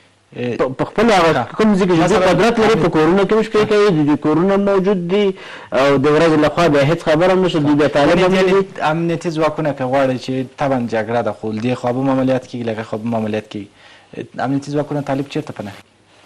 په خپل هغه کوم ځای کې چې قدرت لري په کورونو کې هم شپې کوي، د دې کورونه موجود دي او د ورځې لخوا بیا هېڅ خبره هم نشته. دوی بیا طالب هم نه دي. امنیتي ځواکونه که غواړي چې طبعا جګړه ده، خو دې خوا به عملیات کېږي، لکه خوا به عملیات کېږي، امنیتي ځواکونه طالب چېرته پناه؟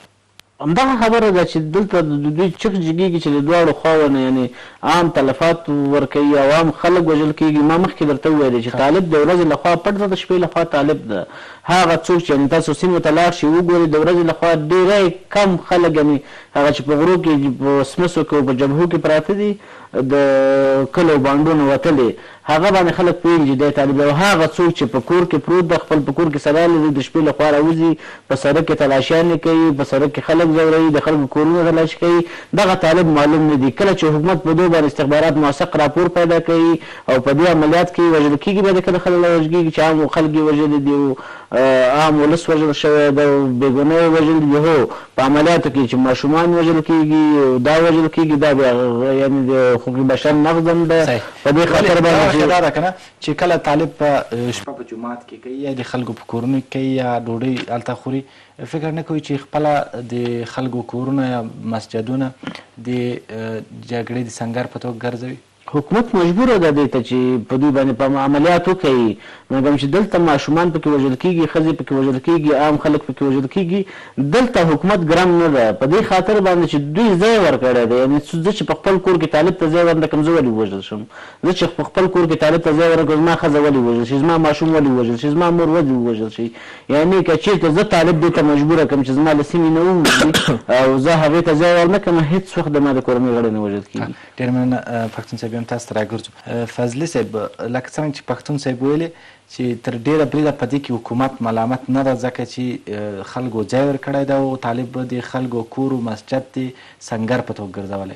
همدغه خبره ده چې دلته د دوی چغ جګېږي چې د دواړو خواوو نه یعنې عام تلفات ورکوي او عام خلک وژل کېږي. ما مخکې درته وویلې چې طالب د ورځې لخوا پټ ده، د شپې لخوا طالب ده. هغه څوک چې یعنې تاسو سیمو ته لاړ شئ وګورئ، د ورځې لخوا ډېری کم خلک یعنې هغه چې په غرو کې په سمسو کې او په جبهو کې پراته دي، د کلو بانډونو وتلې، هغه باندې خلک پوهېږي چې دی طالب دی. او هغه څوک چې په کور کې پروت ده، خپل په کور کې سړی لري، د شپې لخوا راوځي، په سړک کې تلاشیانې کوي، په سړک کې خلک ځوروي، د خلکو کورونه تلاشي کوي، دغه طالب معلوم نه دي. کله چې حکومت په دوی باندې استخبارات موثق راپور پیدا کوي او په دې عملیات کې وژل کېږي، بیا د کله خلک وژل کېږي چې عام خلک یې وژلي دي او عام ولس وژل شوی ده او بېګناه یې وژلي دي. هو په عملیاتو کې چې ماشومان وژل کېږي، دا وژل کېږي، دا بیا یعنې د حقوق بشر نقض هم ده. په دې خاطر باندې دا ده که نه چې کله طالب په شپه په جومات کې کوي یا د خلکو په کورونو کې کوي یا ډوډۍ هلته خوري، فکر نه کوي چې خپله د خلکو کورونه یا مسجدونه د جګړې د سنګر په توګه ګرځوي؟ حکومت مجبوره ده دې ته چې په دوی باندې په عملیات وکوي، مګر چې دلته ماشومان پکې وژل کېږي، ښځې پکې وژل کېږي، عام خلک پکې وژل کېږي، دلته حکومت ګرم نه ده. په دې خاطر باندې چې دوی ځای ورکړی دی. یعنې زه چې په خپل کور کې طالب ته ځای ورنکړم، زه ولې ووژل شم؟ زه چې په خپل کور کې طالب ته ځای ورنکړم، زما ښځه ولې ووژل شي؟ زما ماشوم ولې ووژل شي؟ زما مور ولې ووژل شي؟ یعنې که چېرته زه طالب دې ته مجبوره کړم چې زما له سیمې نه ووځي او زه هغې ته ځای ورنکړم، هېڅ وخت د ما د کورنۍ غړی نه وژل کېږي. ډېر مننه پښتون صاحب، یم تاسو ته راګرځو. فضلي صاحب، لکه څنګه چې پښتون صاحب ویلې چې تر ډېره بریده په دې کې حکومت ملامت نه ده، ځکه چې خلکو ځای ورکړی ده او طالب د خلکو کور و مسجد د سنګر په توګه ګرځولی.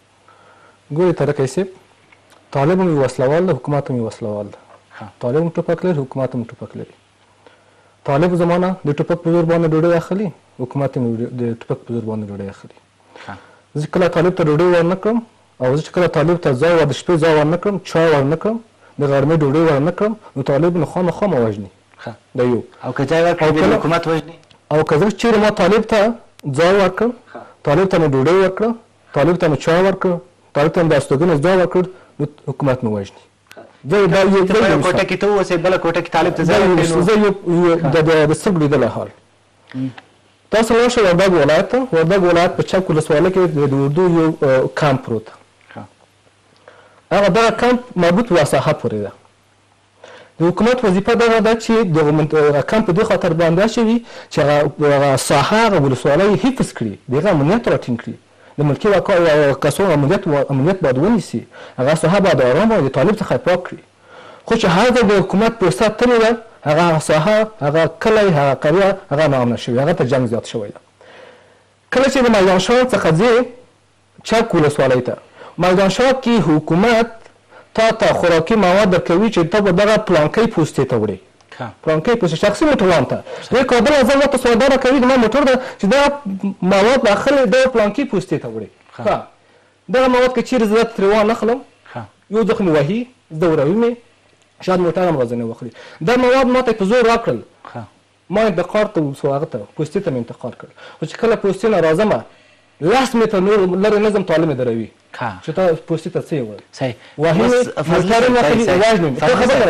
ګورې ترکی صاحب، طالب هم یې وسلوال ده، حکومت هم یې وسلوال ده. طالب هم ټوپک لري، حکومت هم ټوپک لري. طالب زمانه د ټوپک په زور باندې ډوډۍ اخلي، حکومت هم د ټوپک په زور باندې ډوډۍ اخلي. زه کله طالب ته ډوډۍ ورنه کړم او زه چې کله طالب ته ځای د شپې ځای ورنه کړم، چای ورنه کړم، د غرمې ډوډۍ ورنه کړم، نو طالب نو خامخا مه وژني. دا یو. او که ځای ورکړي بیا حکومت وژني. او که زه چېرې ما طالب ته ځای ورکړم، طالب ته مې ډوډۍ ورکړه، طالب ته مې چای ورکړ، طالب ته مې د استوګنې ځای ورکړ، نو حکومت مې وژني. زه دا یو کوټه کې ته اوسې، بله کوټه کې طالب ته ځای ورکړي. زه یو د سترګو لیدلی حال. تاسو لاړ شئ وردګ ولایت ته. وردګ ولایت په چک ولسوالۍ کې د اردو یو کمپ پروت. هغه دغه کمپ مربوط به ساحه پورې ده. د حکومت وظیفه دغه ده چې دغه کمپ په دې خاطر باندې اچوي چې هغه ساحه هغه ولسوالۍ حفظ کړي، د هغه امنیت راټینګ کړي، د ملکي کسانو امنیت امنیت باید ونیسي، هغه ساحه باید ارامه او د طالب څخه پاک کړي. خو چې هلته د حکومت پوسته تلې ده، هغه ساحه، هغه کلی، هغه قریه، هغه ناامنه شوي، هغه ته جنګ زیات شوی ده. کله چې د میدان شاه څخه ځې چک ولسوالۍ ته، میدان شاه کې حکومت تا ته خوراکي مواد درکوي چې ته به دغه پلانکۍ پوستې ته وړې. پلانکۍ پوستې شخصي موټروان ته د کابل ازل ورته سودا راکوي، زما موټر ده چې دغه مواد به اخلې د پلانکۍ پوستې ته وړې. دغه مواد که چېرې زه ترې وانخلم، یو ځخ مې وهي، ځوروي مې، شاید موټر هم راځنې واخلي. دا مواد ما ته په زور راکړل، ما انتقال ته هغه ته پوستې ته مې انتقال کړل. خو چې کله پوستې نه راځمه، لس متره نور لرې نظم طالب مې دروي چې تا پوستې ته څه یې ویل. صحیح. وهي مې موټر هم واخلي، وژني مې.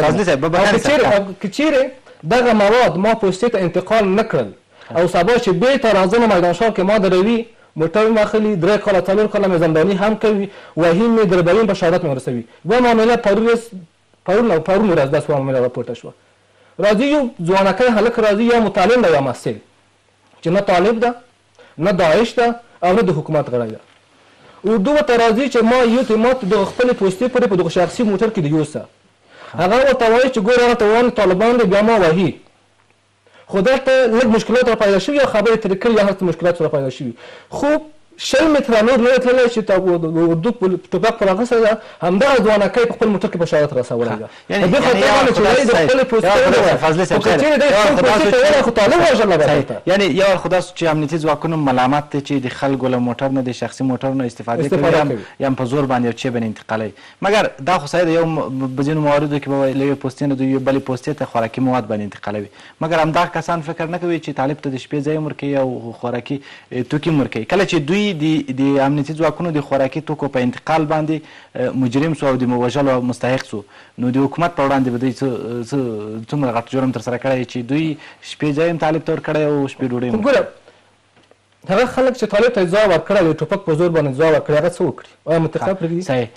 که چېرې دغه مواد ما پوستې ته انتقال نه کړل او سبا چې بېرته راځم میدان شاه کې ما دروي، موټر مې اخلي، درې کاله څلور کاله مې زنداني هم کوي، وهي مې دربوي، په شهادت مې ورسوي. بیا معامله پرون پرون پرون ورځ داسې معامله راپورته شوه. راځي یو ځوانکی هلک راځي، یا متعلم ده یا محصل، چې نه طالب ده، نه داعش ده او نه د حکومت غړی ده. اردو ورته راځي چې ما یو ته ما د خپلې پوستې پورې په دغه شخصي موټر کې د یوسه، هغه ورته وایي چې ګوره هغه ته وایي طالبان دی، بیا ما وهي. خو دلته لږ مشکلات را پیدا شوي او خبرې ترې کړي، یا هلته مشکلات را پیدا شوي. خو شل متره نور نه تللی چې اردو ټوپک پر اخیستی ده همدغه ځوانکی په خپل موټر کې بشارت رسولی ده په دې خاطر باندې چې دی د خپلې پوستې خو که چېرې دی خپل پوستې ته ویلی خو طالب وژلی به دلته یعنې یو اړخ خو دا چې امنیتي ځواکونو ملامت دی چې د خلکو له موټر نه د شخصي موټر نه استفادې کوي یا په زور باندې یو شی باندې انتقالوي مګر دا خو صحیح ده یو په ځینو مواردو کې به له یوې پوستې نه د یوې بلې پوستې ته خوراکي مواد باندې انتقالوي مګر همدغه کسان فکر نه کوي چې طالب ته د شپې ځای هم ورکوي او خوراکي توکي هم ورکوي کله چې دوی د امنیتي ځواکونو د خوراکي توکو په انتقال باندې مجرم سو او د وژلو مستحق سو نو د حکومت په وړاندې به دوی څومره غټ جرم ترسره کړی چې دوی شپې ځای هم طالب ته ورکړی او شپې ډوډۍ هم ګوره هغه خلک چې طالب ته ځواب ورکړی د ټوپک په زور باندې ځواب ورکړی هغه څه وکړي آیا منتخب پرېږدي صحیح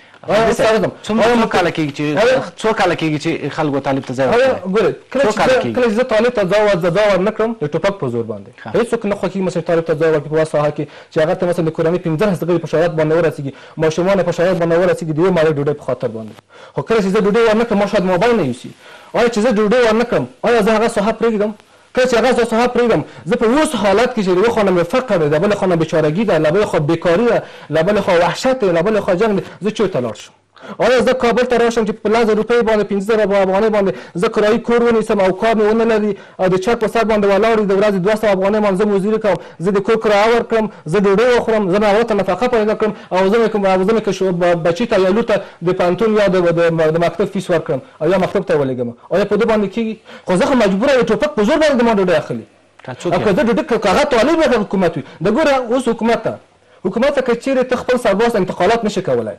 څو کاله کېږي چې څو کاله کېږي چې خلکو طالب ته ځای ورکړی ګوره کله چې زه طالب ته ځواب ځواب نه کړم د ټوپک په زور باندې هېڅوک نه خوښېږي مثلا طالب ته ځواب ورکړي په هغه ساحه کې چې هغه ته مثلا د کورنۍ پنځلس دقیقې په شرایط باندې ورسېږي ماشومان په شرایط باندې ورسېږي د یوې مالې ډوډۍ په خاطر باندې خو کله چې زه ډوډۍ ورنه کړم ما شاید موبایل نه یوسي آیا چې زه ډوډۍ ورنه کړم آیا زه هغه ساحه پرېږدم کله چې هغه زه ساحه پرېږدم زه په اوس حالت کې چې د یوې خوا نه مې فقر دی د بلې خوا نه بېچارګي ده له بلې خوا بېکاري ده له بلې خوا وحشت دی له بلې خوا جنګ دی زه چېرته لاړ شم آیا زه کابل ته راشم چې په لس زره روپۍ باندې پنځه زره افغانۍ باندې زه کرایي کور ونیسم او کار مې ونه لري او د چک په سر باندې ولاړ وي د ورځې دوه سوه افغانۍ باندې زه مزدوري کوم زه د کور کرایه ورکړم زه ډوډۍ وخورم زه مې هغو ته نفقه پیدا کړم او زه مې که بچي ته یا لور ته د پوهنتون یا د مکتب فیس ورکړم او یا مکتب ته یې ولېږم آیا په دې باندې کېږي خو زه خو مجبوره یم ټوپک په زور باندې د ما ډوډۍ اخلي او که زه ډوډۍ که هغه طالب یا حکومت وي د ګوره اوس حکومت ته حکومت ته که چېرې ته خپل سرباز انتقالات نشي کولی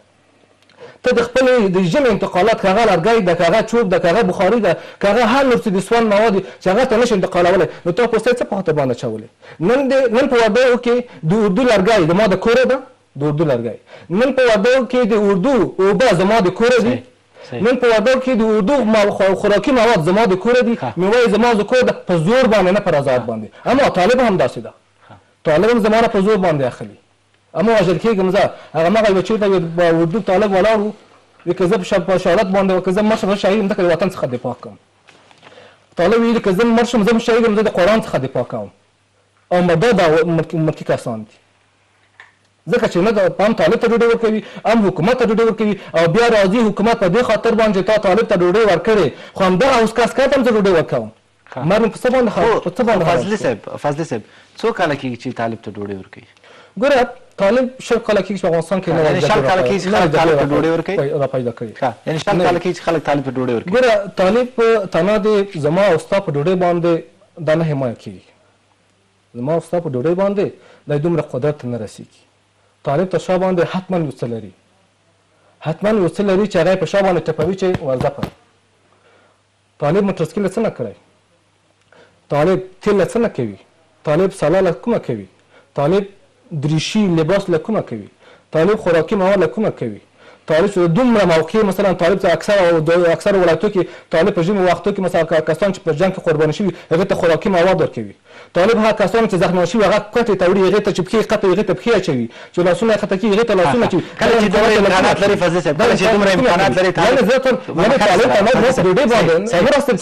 ته د خپل د ژمي انتقالات که هغه لرګی ده که هغه چوب ده که هغه بخاري ده که هغه هر نور څه د سون مواد دي چې هغه ته نشي انتقالولی نو ته پوستې څه په خاطر باندې اچولی نن د نن په وردیو کې د اردو لرګی زما د کوره ده د اردو لرګی نن په وردیو کې د اردو اوبه زما د کوره دي نن په وردیو کې د اردو خوراکي مواد زما د کوره دي میوه یې زما د کوره ده په زور باندې نه پر آزاد باندې اما طالب هم داسې ده طالب هم زما نه په زور باندې اخلي اما وژل کېږم زه هغه مغه یوه چېرته اردو طالب ولاړ و وي که زه په شهادت باندې و که زه مړ شم زه شهید یم ځکه د وطن څخه دفاع کوم طالب ویلي که زه مړ شم زه شهید یم زه د قرآن څخه دفاع کوم او مده دا ملکي کسان دي ځکه چې نه هم طالب ته ډوډۍ ورکوي هم حکومت ته ډوډۍ ورکوي او بیا راځي حکومت په دې خاطر باندې چې تا طالب ته ډوډۍ ورکړې خو همدغه اوس کسکر ته هم زه ډوډۍ ورکوم مر مې په څه باندې په څه باندې فضلي صاحب فضلي صاحب څو کاله کېږي چې طالب ته ډوډۍ ورکوي ګوره طالب شل کاله کېږي چې په افغانستان کې یعنې شل کاله کېږي چې خلک طالب ته ډوډۍ ورکوي را پیدا کړي یعنې شل کاله کېږي چې خلک طالب ته ډوډۍ ورکوي ګوره طالب تنها د زما او ستا په ډوډۍ باندې دا نه حمایه کېږي زما او ستا په ډوډۍ باندې دا دومره قدرت نه رسېږي طالب ته شا باندې حتما یو څه لري حتما یو څه لري چې هغه یې په شا باندې ټپوي چې ورځپه طالب موټرسکل څه نه کړی طالب تیل څه نه کوي طالب سلا له کومه کوي طالب دریشي لباس له کومه کوي طالب خوراکي مواد له کومه کوي طالب چې دومره موقع مثلا طالب ته اکثر اکثر ولایتو کې طالب په ژمي وختو کې مثلا کسان چې په جنګ کې قرباني شوي هغې ته خوراکي مواد ورکوي طالب هغه کسان چې زخمي شوي هغه کټې ته وړي هغې ته چې پښې قطع هغې ته پښې اچوي چې لاسونه یې خطا کېږي هغې ته لاسونه اچوي کله چې دومره امکانات لري فضلي صاحب کله چې دومره امکانات لري یعنې زه ته یعنې طالب ته نه په ډوډۍ باندې نه راستل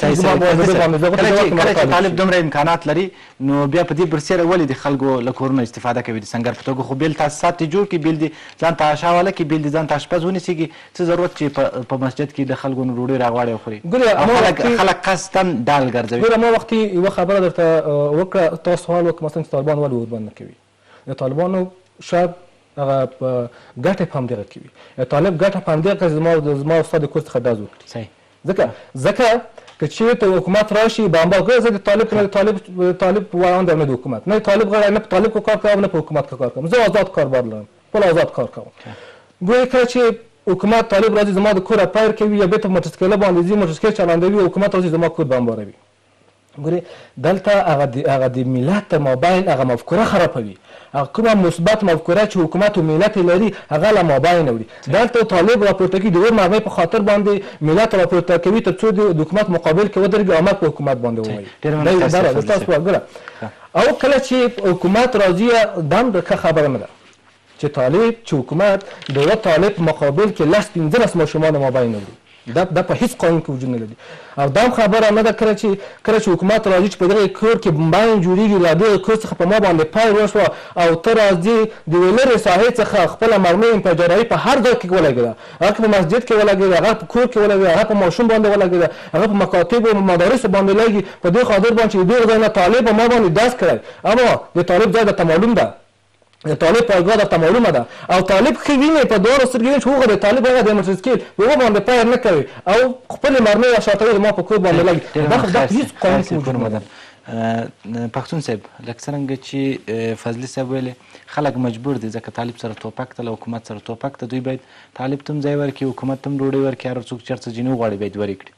کله چې طالب دومره امکانات لري نو بیا په دې برسېره ولې د خلکو له کورونو استفاده کوي د سنګر په توګه خو بېل تاسیسات یې جوړ کړي بېل دي ځان ته عشاواله کړي بېل دي ځان ته اشپز ونیسېږي څه ضرورت چې په مسجد کې د خلکو نه ډوډۍ راغواړي او خوري خلک قصدن ډال ګرځوي ګوره ما وختي یوه خبره درته وکړه تا سوال وکړه مثلا چې طالبان ولې اوربند نه کوي د طالبانو شاید هغه ګټه په همدغه کې وي طالب ګټه په همدغه کې زما زما او ستا د کور څخه ډز وکړي ځکه ځکه که چېرته حکومت راشي بامبا ګوره زه د طالب نه طالب طالب وړاندې نه د حکومت نه طالب غړی نه په طالب کو کار کوم نه په حکومت کار کوم زه آزاد کاربار لرم خپل آزاد کار کوم ګوره کله چې حکومت طالب راځي زما د کوره پیر کوي یا بېرته په موټرسایکله باندې ځي موټرسایکل چلندوي او حکومت راځي زما کور بمباروي ګورې دلته هغه د ملت تر مابین هغه مفکوره خرابوي هغه کومه مثبت مفکوره چې حکومت او ملت یې لري هغه له مابین وړي دلته طالب راپورته کوي د اور مرمۍ په خاطر باندې ملت راپورته کوي تر څو د حکومت مقابل کې ودرېږي او امر په حکومت باندې ووایي او کله چې حکومت راځي دا هم ښه خبره نه ده چې طالب چې حکومت د یوه طالب په مقابل کې لس پنځلس ماشومان مابین وړي دا دا په هیڅ قانون کې وجود نه لري. او دا هم خبره نه ده کله چې کله چې حکومت راځي چې په دغه کور کې بمباین جوړېږي، له دغه کور څخه په ما باندې پیل وشوه او ته راځې د یوې لرې ساحې څخه خپله مرمۍ انفجارایي په هر ځای کې ولګېده، هغه په مسجد کې ولګېده، هغه په کور کې ولګېده، هغه په ماشوم باندې ولګېده، هغه په مکاتبو او مدارسو باندې لګي، په دې خاطر باندې چې د دغه ځای نه طالب ما باندې داس کړی. اما د طالب ځای درته معلوم ده، د طالب پایګاه درته معلومه ده، او طالب ښه ویني په دواړو سترګې ویني چې هغه د طالب هغه د مټرسکیل هغه باندې پایر نه کوي او خپلې مرمۍ یا شاته ما په کور باندې لګي. دا دا هېڅ قانون کې وجود نه لري. پښتون صاحب لکه څرنګه چې فضلي صاحب ویلې خلک مجبور دي ځکه طالب سره توپک ته له حکومت سره توپک ته، دوی باید طالب ته هم ځای ورکړي، حکومت ته هم ډوډۍ ورکړي، هر څوک چېرته ځینې وغواړي باید ورکړي.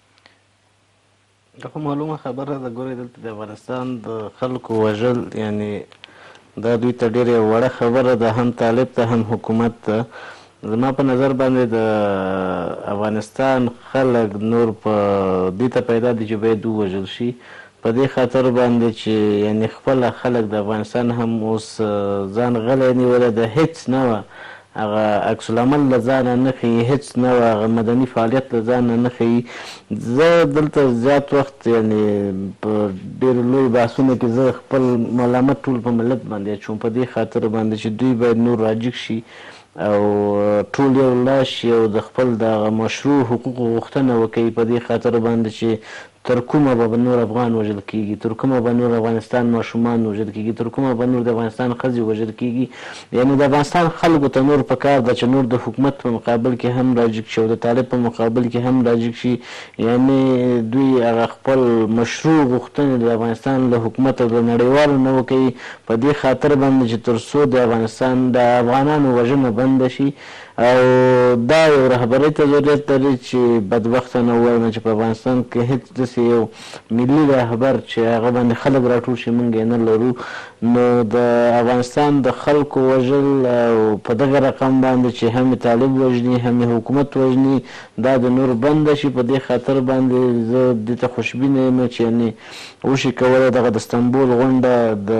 دا خو معلومه خبره ده. ګورئ دلته د افغانستان د خلکو وژل یعنې دا دوی ته ډېره وړه خبره ده، هم طالب ته هم حکومت ته. زما په نظر باندې د افغانستان خلک نور په دې ته پیدا دي چې باید ووژل شي، په دې خاطر باندې چې یعنې خپله خلک د افغانستان هم اوس ځان غلی نیولی ده، هېڅ نه وه هغه عکس العمل له ځانه نه ښیي، هېڅ نه وه هغه مدني فعالیت له ځانه نه ښیي. زه دلته زیات وخت یعنې په ډېرو لوی بحثونو کې زه خپل ملامت ټول په ملت باندې اچوم، په دې خاطر باندې چې دوی باید نور راجګ شي او ټول یو لاس شي او د خپل دغه مشروع حقوقو غوښتنه وکوي، په دې خاطر باندې چې تر کومه به نور افغان وژل کېږي، تر کومه به نور افغانستان ماشومان وژل کېږي، تر کومه به نور د افغانستان ښځې وژل کېږي. یعنې د افغانستان خلکو ته نور پکار ده چې نور د حکومت په مقابل کې هم راجګ شي او د طالب په مقابل کې هم راجګ شي. یعنې دوی هغه خپل مشروع غوښتنې د افغانستان له حکومت او د نړیوالو نه وکوي، په دې خاطر باندې چې تر څو د افغانستان د افغانانو وژنه بنده شي. او دا یو رهبرۍ ته ضرورت لري چې بدبختانه ووایم چې په افغانستان کې هېڅ داسې یو ملي رهبر چې هغه باندې خلک راټول شي موږ یې نه لرو. نو د افغانستان د خلکو وژل او په دغه رقم باندې چې هم طالب وژني هم حکومت وژني دا د نور بنده شي، په دې خاطر باندې زه دې ته خوشبینه یم چې یعنې وشي کولی دغه د استنبول غونډه د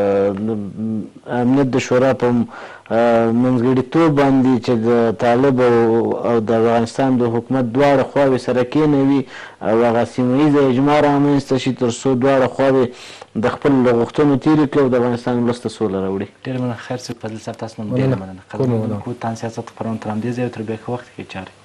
امنیت د شورا په منځګړیتوب باندې چې د طالب او د افغانستان د حکومت دواړه خواوې سره کېنوي او هغه سیمه ییزه اجماع رامنځته شي تر څو دواړه خواوې د خپل غوښتنو تېرې کړي او د افغانستان ولس ته سوله راوړي. ډېره مننه خیر صاحب. فضل صاحب تاسو نه ډېره مننه. خبرونه کوو تان سیاست خپرونه تر همدې ځایه تر بیا ښه وخت کې چارې